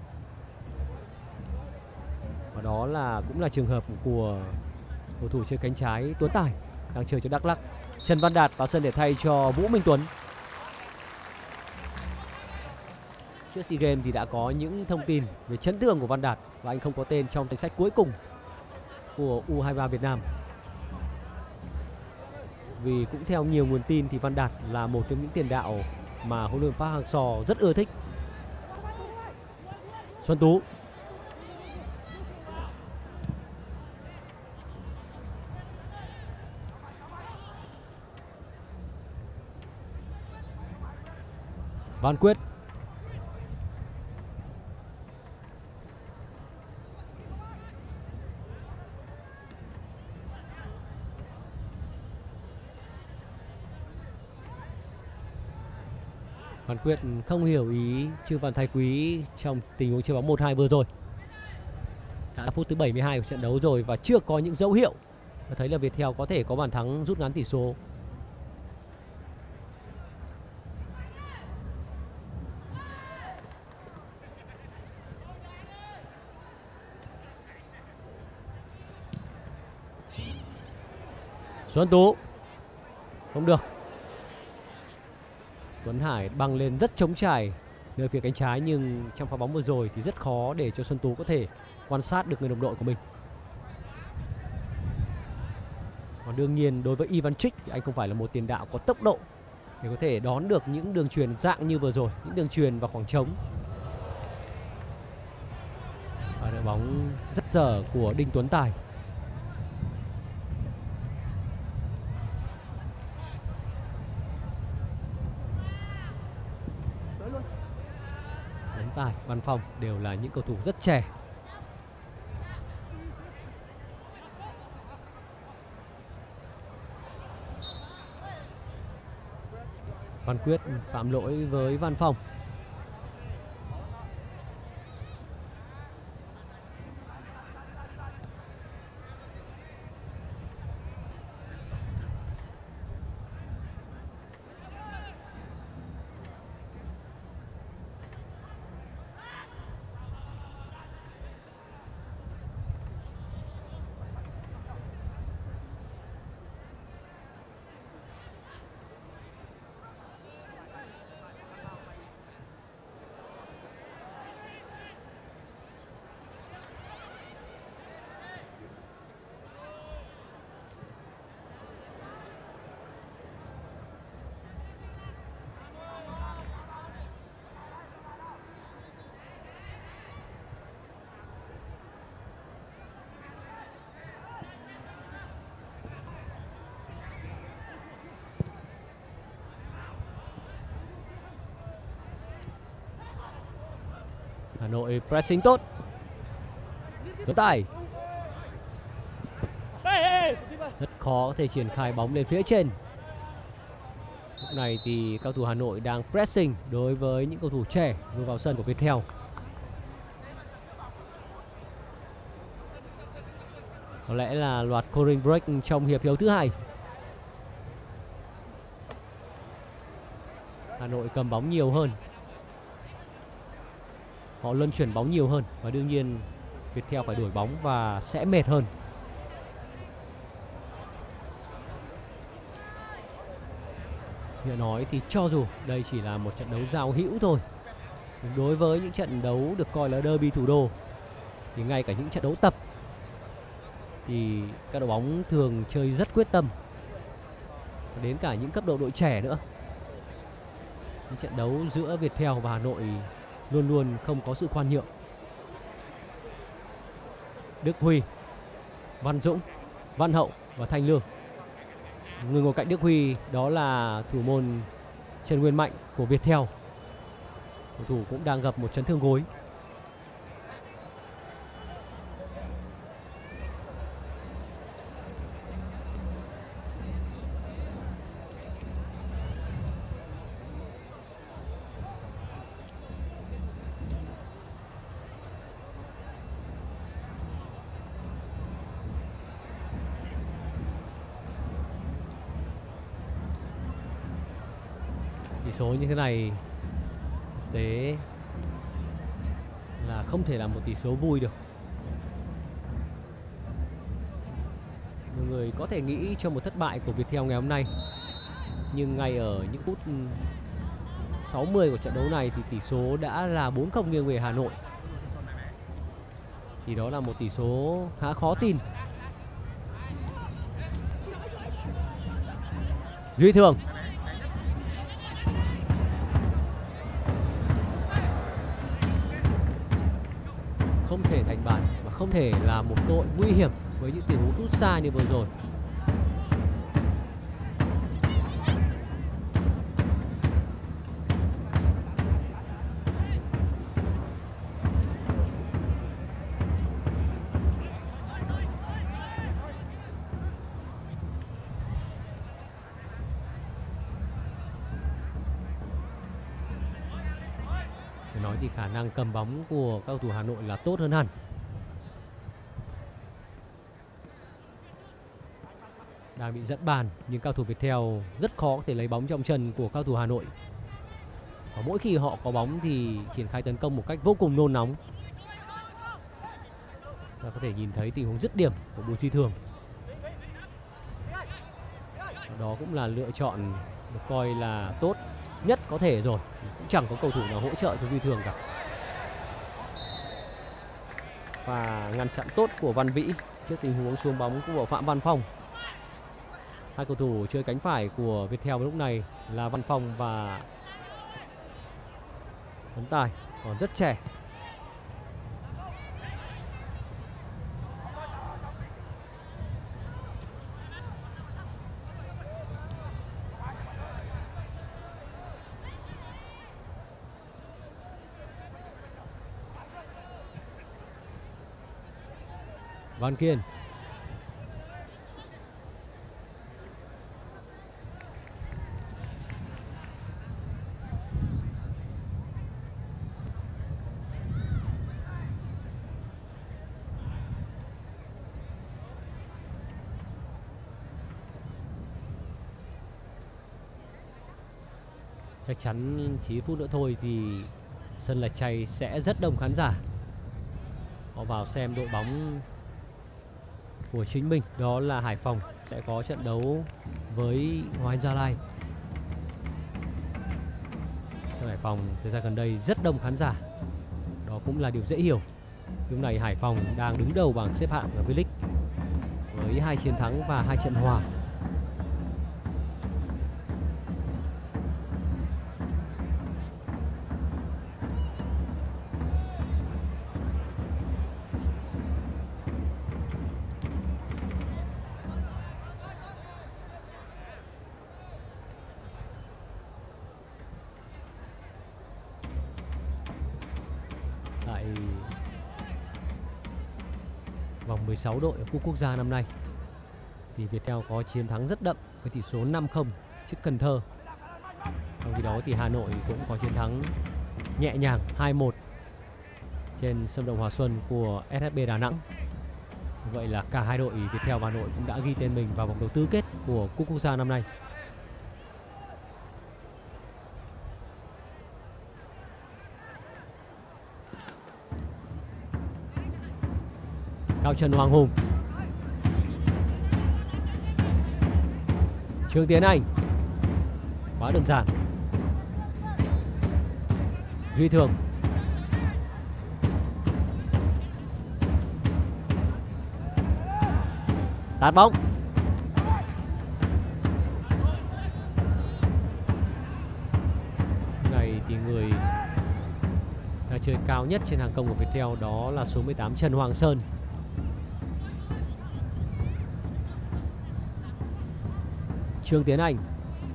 Và đó là cũng là trường hợp của cầu thủ chơi cánh trái Tuấn Tài đang chơi cho Đắk Lắk. Trần Văn Đạt vào sân để thay cho Vũ Minh Tuấn. Trước SEA Games thì đã có những thông tin về chấn thương của Văn Đạt và anh không có tên trong danh sách cuối cùng của U hai ba Việt Nam. Vì cũng theo nhiều nguồn tin thì Văn Đạt là một trong những tiền đạo mà huấn luyện viên Park Hang-seo rất ưa thích. Xuân Tú. Văn Quyết. Văn Quyết không hiểu ý Trương Văn Thái Quý trong tình huống chơi bóng một hai vừa rồi. Đã là phút thứ bảy mươi hai của trận đấu rồi và chưa có những dấu hiệu và thấy là Viettel có thể có bàn thắng rút ngắn tỷ số. Xuân Tú. Không được. Tuấn Hải băng lên rất trống trải nơi phía cánh trái, nhưng trong pha bóng vừa rồi thì rất khó để cho Xuân Tú có thể quan sát được người đồng đội của mình. Còn đương nhiên đối với Ivanchik thì anh không phải là một tiền đạo có tốc độ để có thể đón được những đường chuyền dạng như vừa rồi, những đường chuyền vào khoảng trống. Và đội bóng rất dở của Đinh Tuấn Tài. Tuấn Tài, Văn Phong đều là những cầu thủ rất trẻ. Văn Quyết phạm lỗi với Văn Phong. Nội pressing tốt. Tuấn Tài rất khó có thể triển khai bóng lên phía trên. Lúc này thì cầu thủ Hà Nội đang pressing đối với những cầu thủ trẻ vừa vào sân của Viettel. Có lẽ là loạt scoring break trong hiệp đấu thứ hai. Hà Nội cầm bóng nhiều hơn, họ luân chuyển bóng nhiều hơn và đương nhiên Viettel phải đuổi bóng và sẽ mệt hơn. Như nói thì cho dù đây chỉ là một trận đấu giao hữu thôi, đối với những trận đấu được coi là derby thủ đô thì ngay cả những trận đấu tập thì các đội bóng thường chơi rất quyết tâm, đến cả những cấp độ đội trẻ nữa. Những trận đấu giữa Viettel và Hà Nội luôn luôn không có sự khoan nhượng. Đức Huy, Văn Dũng, Văn Hậu và Thanh Lương. Người ngồi cạnh Đức Huy đó là thủ môn Trần Nguyên Mạnh của Viettel. Cầu thủ cũng đang gặp một chấn thương gối. Tỷ số như thế này thực tế là không thể là một tỷ số vui được. Mọi người có thể nghĩ cho một thất bại của Viettel ngày hôm nay, nhưng ngay ở những phút sáu mươi của trận đấu này thì tỷ số đã là bốn không nghiêng về Hà Nội. Thì đó là một tỷ số khá khó tin. Duy Thường, không thể thành bàn và không thể là một cơ hội nguy hiểm với những tình huống rút xa như vừa rồi. Phải nói thì khả năng cầm bóng của các cầu thủ Hà Nội là tốt hơn hẳn. Đang bị dẫn bàn nhưng cao thủ Viettel rất khó có thể lấy bóng trong chân của cao thủ Hà Nội. Và mỗi khi họ có bóng thì triển khai tấn công một cách vô cùng nôn nóng. Ta có thể nhìn thấy tình huống dứt điểm của Bùi Duy Thường. Đó cũng là lựa chọn được coi là tốt nhất có thể rồi. Cũng chẳng có cầu thủ nào hỗ trợ cho Duy Thường cả. Và ngăn chặn tốt của Văn Vĩ trước tình huống xuống bóng của Phạm Văn Phong. Hai cầu thủ chơi cánh phải của Viettel lúc này là Văn Phong và Tuấn Tài, còn rất trẻ. Văn Kiên, chắc chắn chỉ phút nữa thôi thì sân Lạch Tray sẽ rất đông khán giả. Họ vào xem đội bóng của chính mình, đó là Hải Phòng sẽ có trận đấu với Hoàng Anh Gia Lai. Sân Hải Phòng thời gian gần đây rất đông khán giả, đó cũng là điều dễ hiểu. Lúc này Hải Phòng đang đứng đầu bảng xếp hạng ở V-League với hai chiến thắng và hai trận hòa. Tại vòng mười sáu đội ở cúp quốc gia năm nay thì Viettel có chiến thắng rất đậm với tỷ số năm không trước Cần Thơ. Trong khi đó thì Hà Nội cũng có chiến thắng nhẹ nhàng hai một trên sân vận động Hòa Xuân của ét ét bê Đà Nẵng. Vậy là cả hai đội Viettel và Hà Nội cũng đã ghi tên mình vào vòng đấu tứ kết của cúp quốc gia năm nay. Cao Trần Hoàng Hùng, Trương Tiến Anh, quá đơn giản. Duy Thường, tạt bóng. Này thì người đã chơi cao nhất trên hàng công của Viettel đó là số mười tám Trần Hoàng Sơn. Trương Tiến Anh,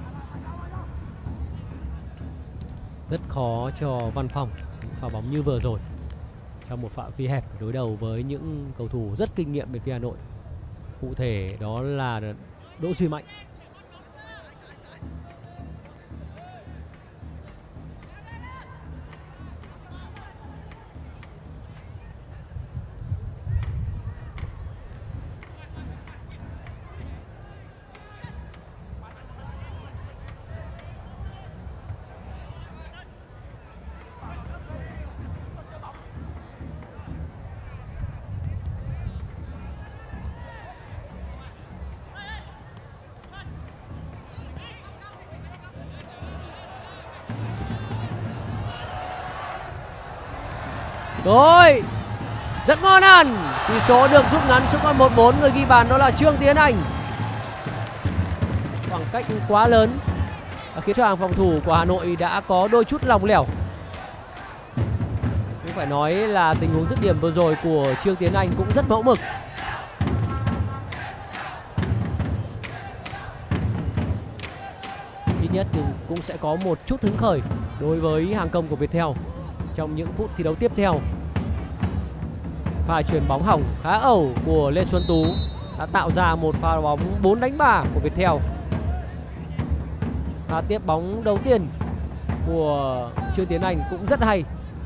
rất khó cho Văn Phong những pha bóng như vừa rồi trong một phạm vi hẹp đối đầu với những cầu thủ rất kinh nghiệm bên phía Hà Nội. Cụ thể đó là Đỗ Duy Mạnh. Rồi, rất ngon ăn. Tỷ số được rút ngắn xuống còn một bốn. Người ghi bàn đó là Trương Tiến Anh. Khoảng cách quá lớn khiến cho hàng phòng thủ của Hà Nội đã có đôi chút lỏng lẻo. Nhưng phải nói là tình huống dứt điểm vừa rồi của Trương Tiến Anh cũng rất mẫu mực. Ít nhất thì cũng sẽ có một chút hứng khởi đối với hàng công của Viettel trong những phút thi đấu tiếp theo. Pha chuyền bóng hỏng khá ẩu của Lê Xuân Tú đã tạo ra một pha bóng bốn đánh ba của Viettel. Pha tiếp bóng đầu tiên của Trương Tiến Anh cũng rất hay.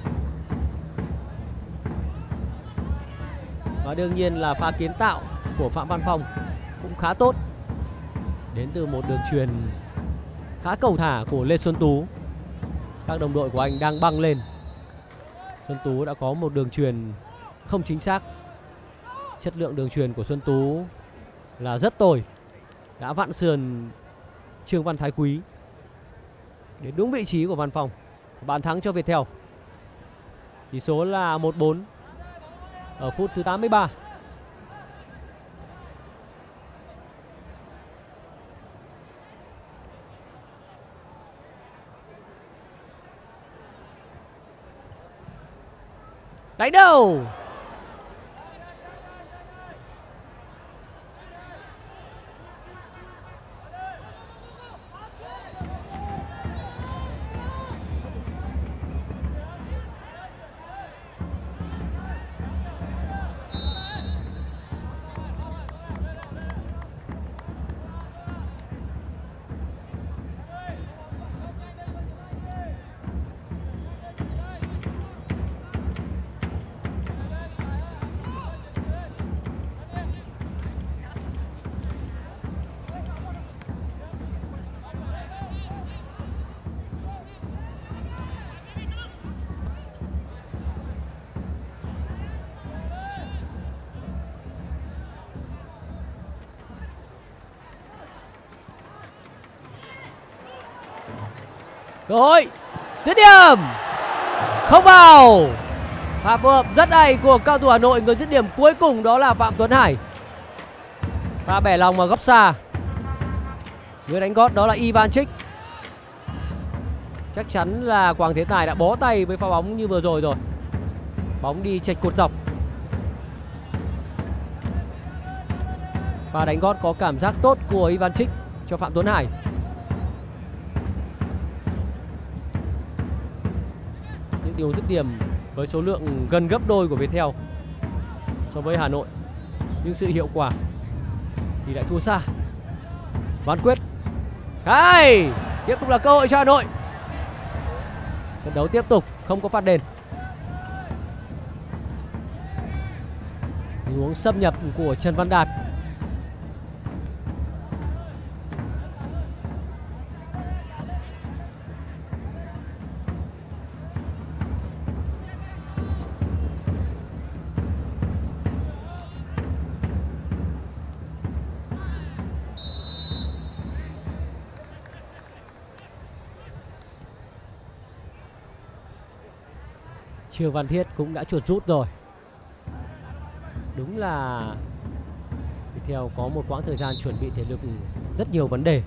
Và đương nhiên là pha kiến tạo của Phạm Văn Phong cũng khá tốt, đến từ một đường chuyền khá cầu thả của Lê Xuân Tú. Các đồng đội của anh đang băng lên. Xuân Tú đã có một đường chuyền không chính xác. Chất lượng đường chuyền của Xuân Tú là rất tồi, đã vặn sườn Trương Văn Thái Quý đến đúng vị trí của Văn Phong. Bàn thắng cho Viettel. Tỷ số là một bốn ở phút thứ tám mươi ba. Đánh đầu. Rồi, dứt điểm không vào. Pha phối hợp rất hay của cao thủ Hà Nội. Người dứt điểm cuối cùng đó là Phạm Tuấn Hải. Pha bẻ lòng vào góc xa. Người đánh gót đó là Ivanchik. Chắc chắn là Quang Thế Tài đã bó tay với pha bóng như vừa rồi rồi. Bóng đi chệch cột dọc. Pha đánh gót có cảm giác tốt của Ivanchik cho Phạm Tuấn Hải. Những tình huống dứt điểm với số lượng gần gấp đôi của Viettel so với Hà Nội. nhưng sự hiệu quả thì lại thua xa. Văn Quyết, hay, tiếp tục là cơ hội cho Hà Nội. Trận đấu tiếp tục không có phạt đền. Tình huống xâm nhập của Trần Văn Đạt. Trương Văn Thiết cũng đã chuột rút rồi. Đúng là Viettel có một quãng thời gian chuẩn bị thể lực rất nhiều vấn đề.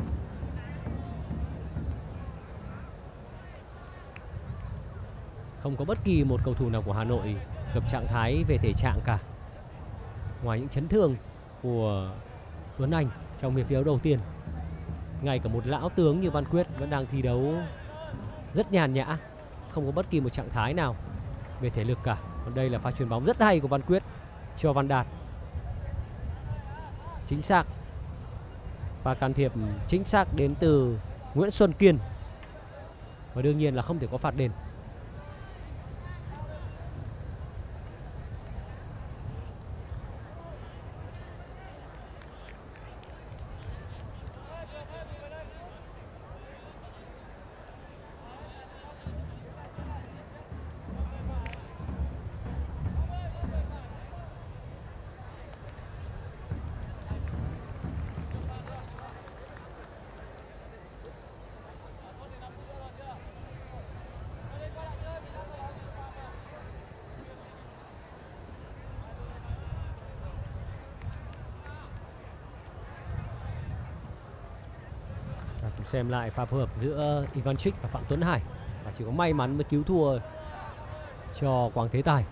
Không có bất kỳ một cầu thủ nào của Hà Nội gặp trạng thái về thể trạng cả, ngoài những chấn thương của Tuấn Anh trong hiệp thi đấu đầu tiên. Ngay cả một lão tướng như Văn Quyết vẫn đang thi đấu rất nhàn nhã, không có bất kỳ một trạng thái nào về thể lực cả. Còn đây là pha chuyền bóng rất hay của Văn Quyết cho Văn Đạt. Chính xác. Và can thiệp chính xác đến từ Nguyễn Xuân Kiên. Và đương nhiên là không thể có phạt đền. Cùng xem lại pha phối hợp giữa Ivanchik và Phạm Tuấn Hải, và chỉ có may mắn mới cứu thua cho Quang Thế Tài.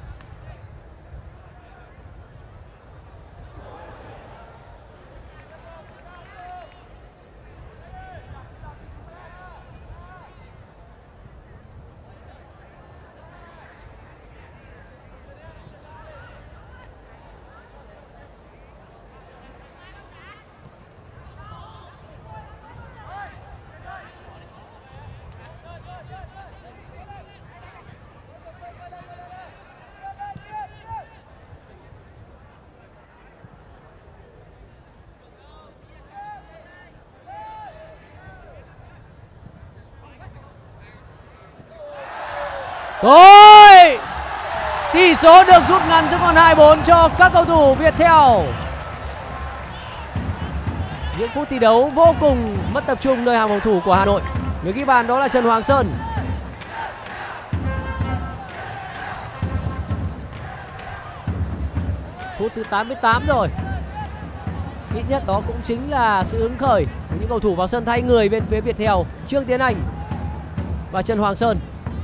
Rồi, tỷ số được rút ngắn xuống còn hai bốn cho các cầu thủ Viettel. Những phút thi đấu vô cùng mất tập trung nơi hàng phòng thủ của Hà Nội. Người ghi bàn đó là Trần Hoàng Sơn. Phút thứ tám mươi tám rồi. Ít nhất đó cũng chính là sự hứng khởi của những cầu thủ vào sân thay người bên phía Viettel, Trương Tiến Anh và Trần Hoàng Sơn.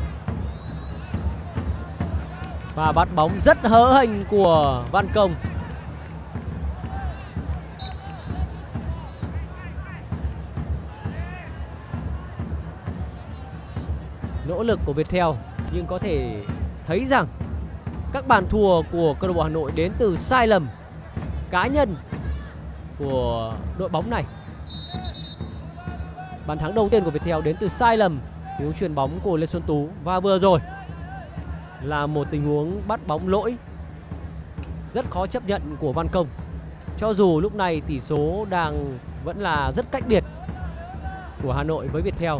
Và bắt bóng rất hớ hênh của Văn Công. Nỗ lực của Viettel, nhưng có thể thấy rằng các bàn thua của câu lạc bộ Hà Nội đến từ sai lầm cá nhân của đội bóng này. Bàn thắng đầu tiên của Viettel đến từ sai lầm tình huống chuyền bóng của Lê Xuân Tú, và vừa rồi là một tình huống bắt bóng lỗi rất khó chấp nhận của Văn Công. Cho dù lúc này tỷ số đang vẫn là rất cách biệt của Hà Nội với Viettel,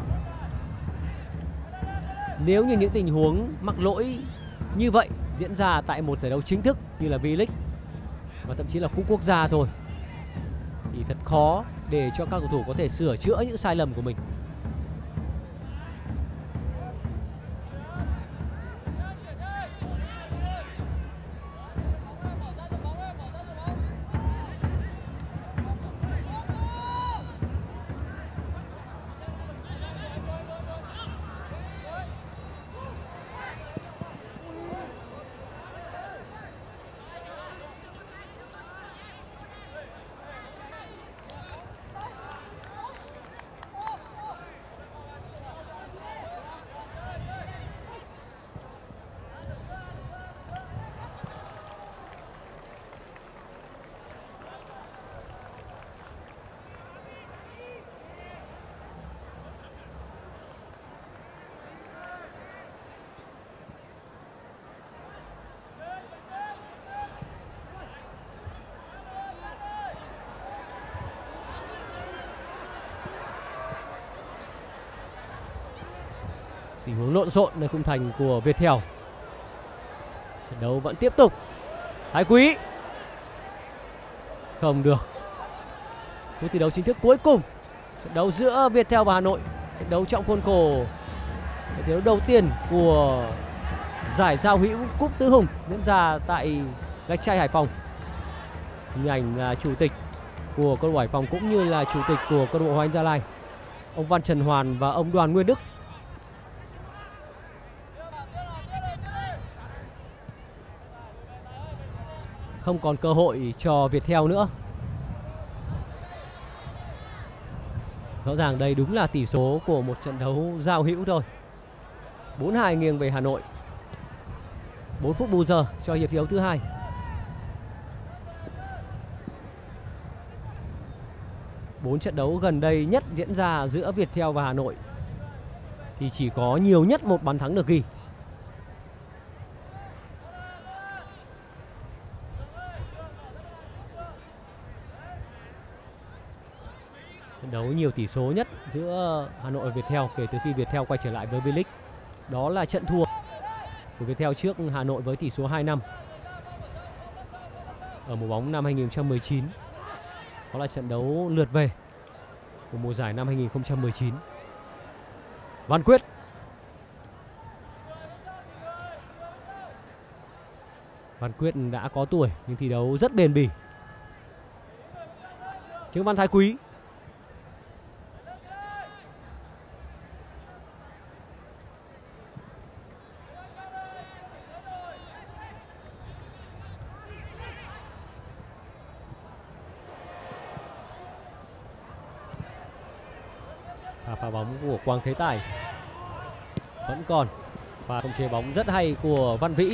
nếu như những tình huống mắc lỗi như vậy diễn ra tại một giải đấu chính thức như là V-League và thậm chí là cúp quốc gia thôi, thì thật khó để cho các cầu thủ có thể sửa chữa những sai lầm của mình. Tình huống lộn xộn nơi khung thành của Viettel. Trận đấu vẫn tiếp tục. Thái Quý. Không được. Phút thi đấu chính thức cuối cùng. Trận đấu giữa Viettel và Hà Nội. Trận đấu trong khuôn khổ trận đấu đầu tiên của giải giao hữu cúp Tứ Hùng diễn ra tại Lạch Tray, Hải Phòng. Hình ảnh là chủ tịch của câu lạc bộ Hải Phòng cũng như là chủ tịch của câu lạc bộ Hoàng Anh Gia Lai, ông Văn Trần Hoàn và ông Đoàn Nguyên Đức. Không còn cơ hội cho Viettel nữa. Rõ ràng đây đúng là tỷ số của một trận đấu giao hữu thôi. bốn hai nghiêng về Hà Nội. bốn phút bù giờ cho hiệp thi đấu thứ hai. Bốn trận đấu gần đây nhất diễn ra giữa Viettel và Hà Nội thì chỉ có nhiều nhất một bàn thắng được ghi. Trận đấu nhiều tỷ số nhất giữa Hà Nội và Viettel kể từ khi Viettel quay trở lại với V-League. Đó là trận thua của Viettel trước Hà Nội với tỷ số hai năm ở mùa bóng năm hai nghìn không trăm mười chín. Đó là trận đấu lượt về của mùa giải năm hai nghìn không trăm mười chín. Văn Quyết. Văn Quyết đã có tuổi nhưng thi đấu rất bền bỉ. Trương Văn Thái Quý. Pha bóng của Quang Thế Tài vẫn còn, và không chế bóng rất hay của Văn Vĩ.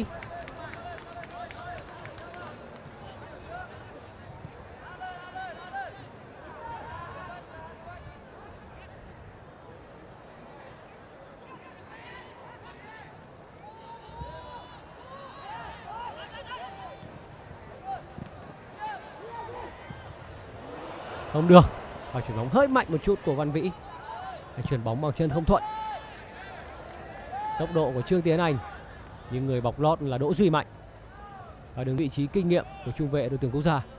Không được, và chuyển bóng hơi mạnh một chút của Văn Vĩ. Chuyển bóng bằng chân không thuận. Tốc độ của Trương Tiến Anh, nhưng người bọc lót là Đỗ Duy Mạnh, và đứng vị trí kinh nghiệm của trung vệ đội tuyển quốc gia.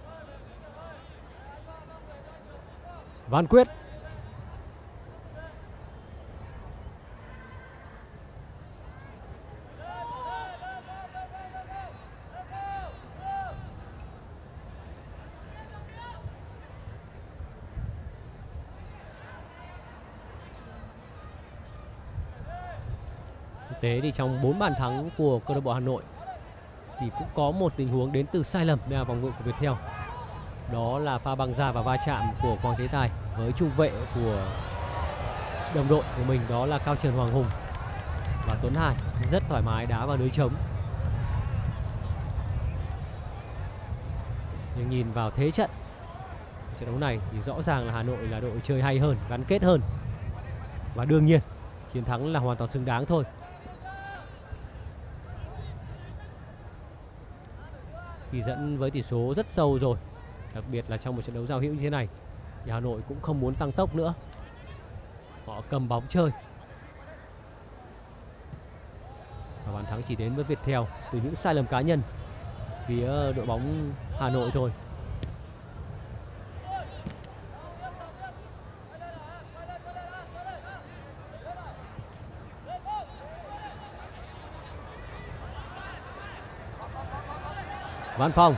Văn Quyết. Thực tế thì trong bốn bàn thắng của câu lạc bộ Hà Nội thì cũng có một tình huống đến từ sai lầm bên vòng ngự của Viettel. Đó là pha băng ra và va chạm của Quang Thế Tài với trung vệ của đồng đội của mình, đó là Cao Trần Hoàng Hùng, và Tuấn Hải rất thoải mái đá vào lưới trống. Nhưng nhìn vào thế trận trận đấu này thì rõ ràng là Hà Nội là đội chơi hay hơn, gắn kết hơn, và đương nhiên chiến thắng là hoàn toàn xứng đáng thôi. Khi dẫn với tỷ số rất sâu rồi, đặc biệt là trong một trận đấu giao hữu như thế này, thì Hà Nội cũng không muốn tăng tốc nữa. Họ cầm bóng chơi, và bàn thắng chỉ đến với Viettel từ những sai lầm cá nhân phía đội bóng Hà Nội thôi. Văn Phong.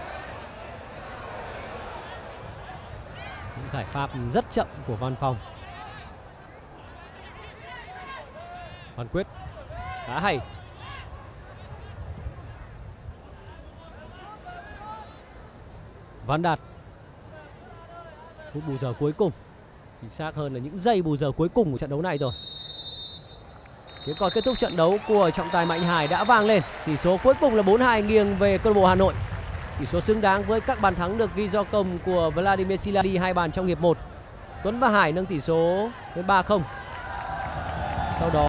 Những giải pháp rất chậm của Văn Phong. Văn Quyết khá hay. Văn Đạt. Phút bù giờ cuối cùng, chính xác hơn là những giây bù giờ cuối cùng của trận đấu này rồi. Tiếng còi kết thúc trận đấu của trọng tài Mạnh Hải đã vang lên. Tỷ số cuối cùng là bốn hai nghiêng về câu lạc bộ Hà Nội. Tỷ số xứng đáng với các bàn thắng được ghi do công của Vladimir Siladi, hai bàn trong hiệp một. Tuấn và Hải nâng tỷ số đến ba không. Sau đó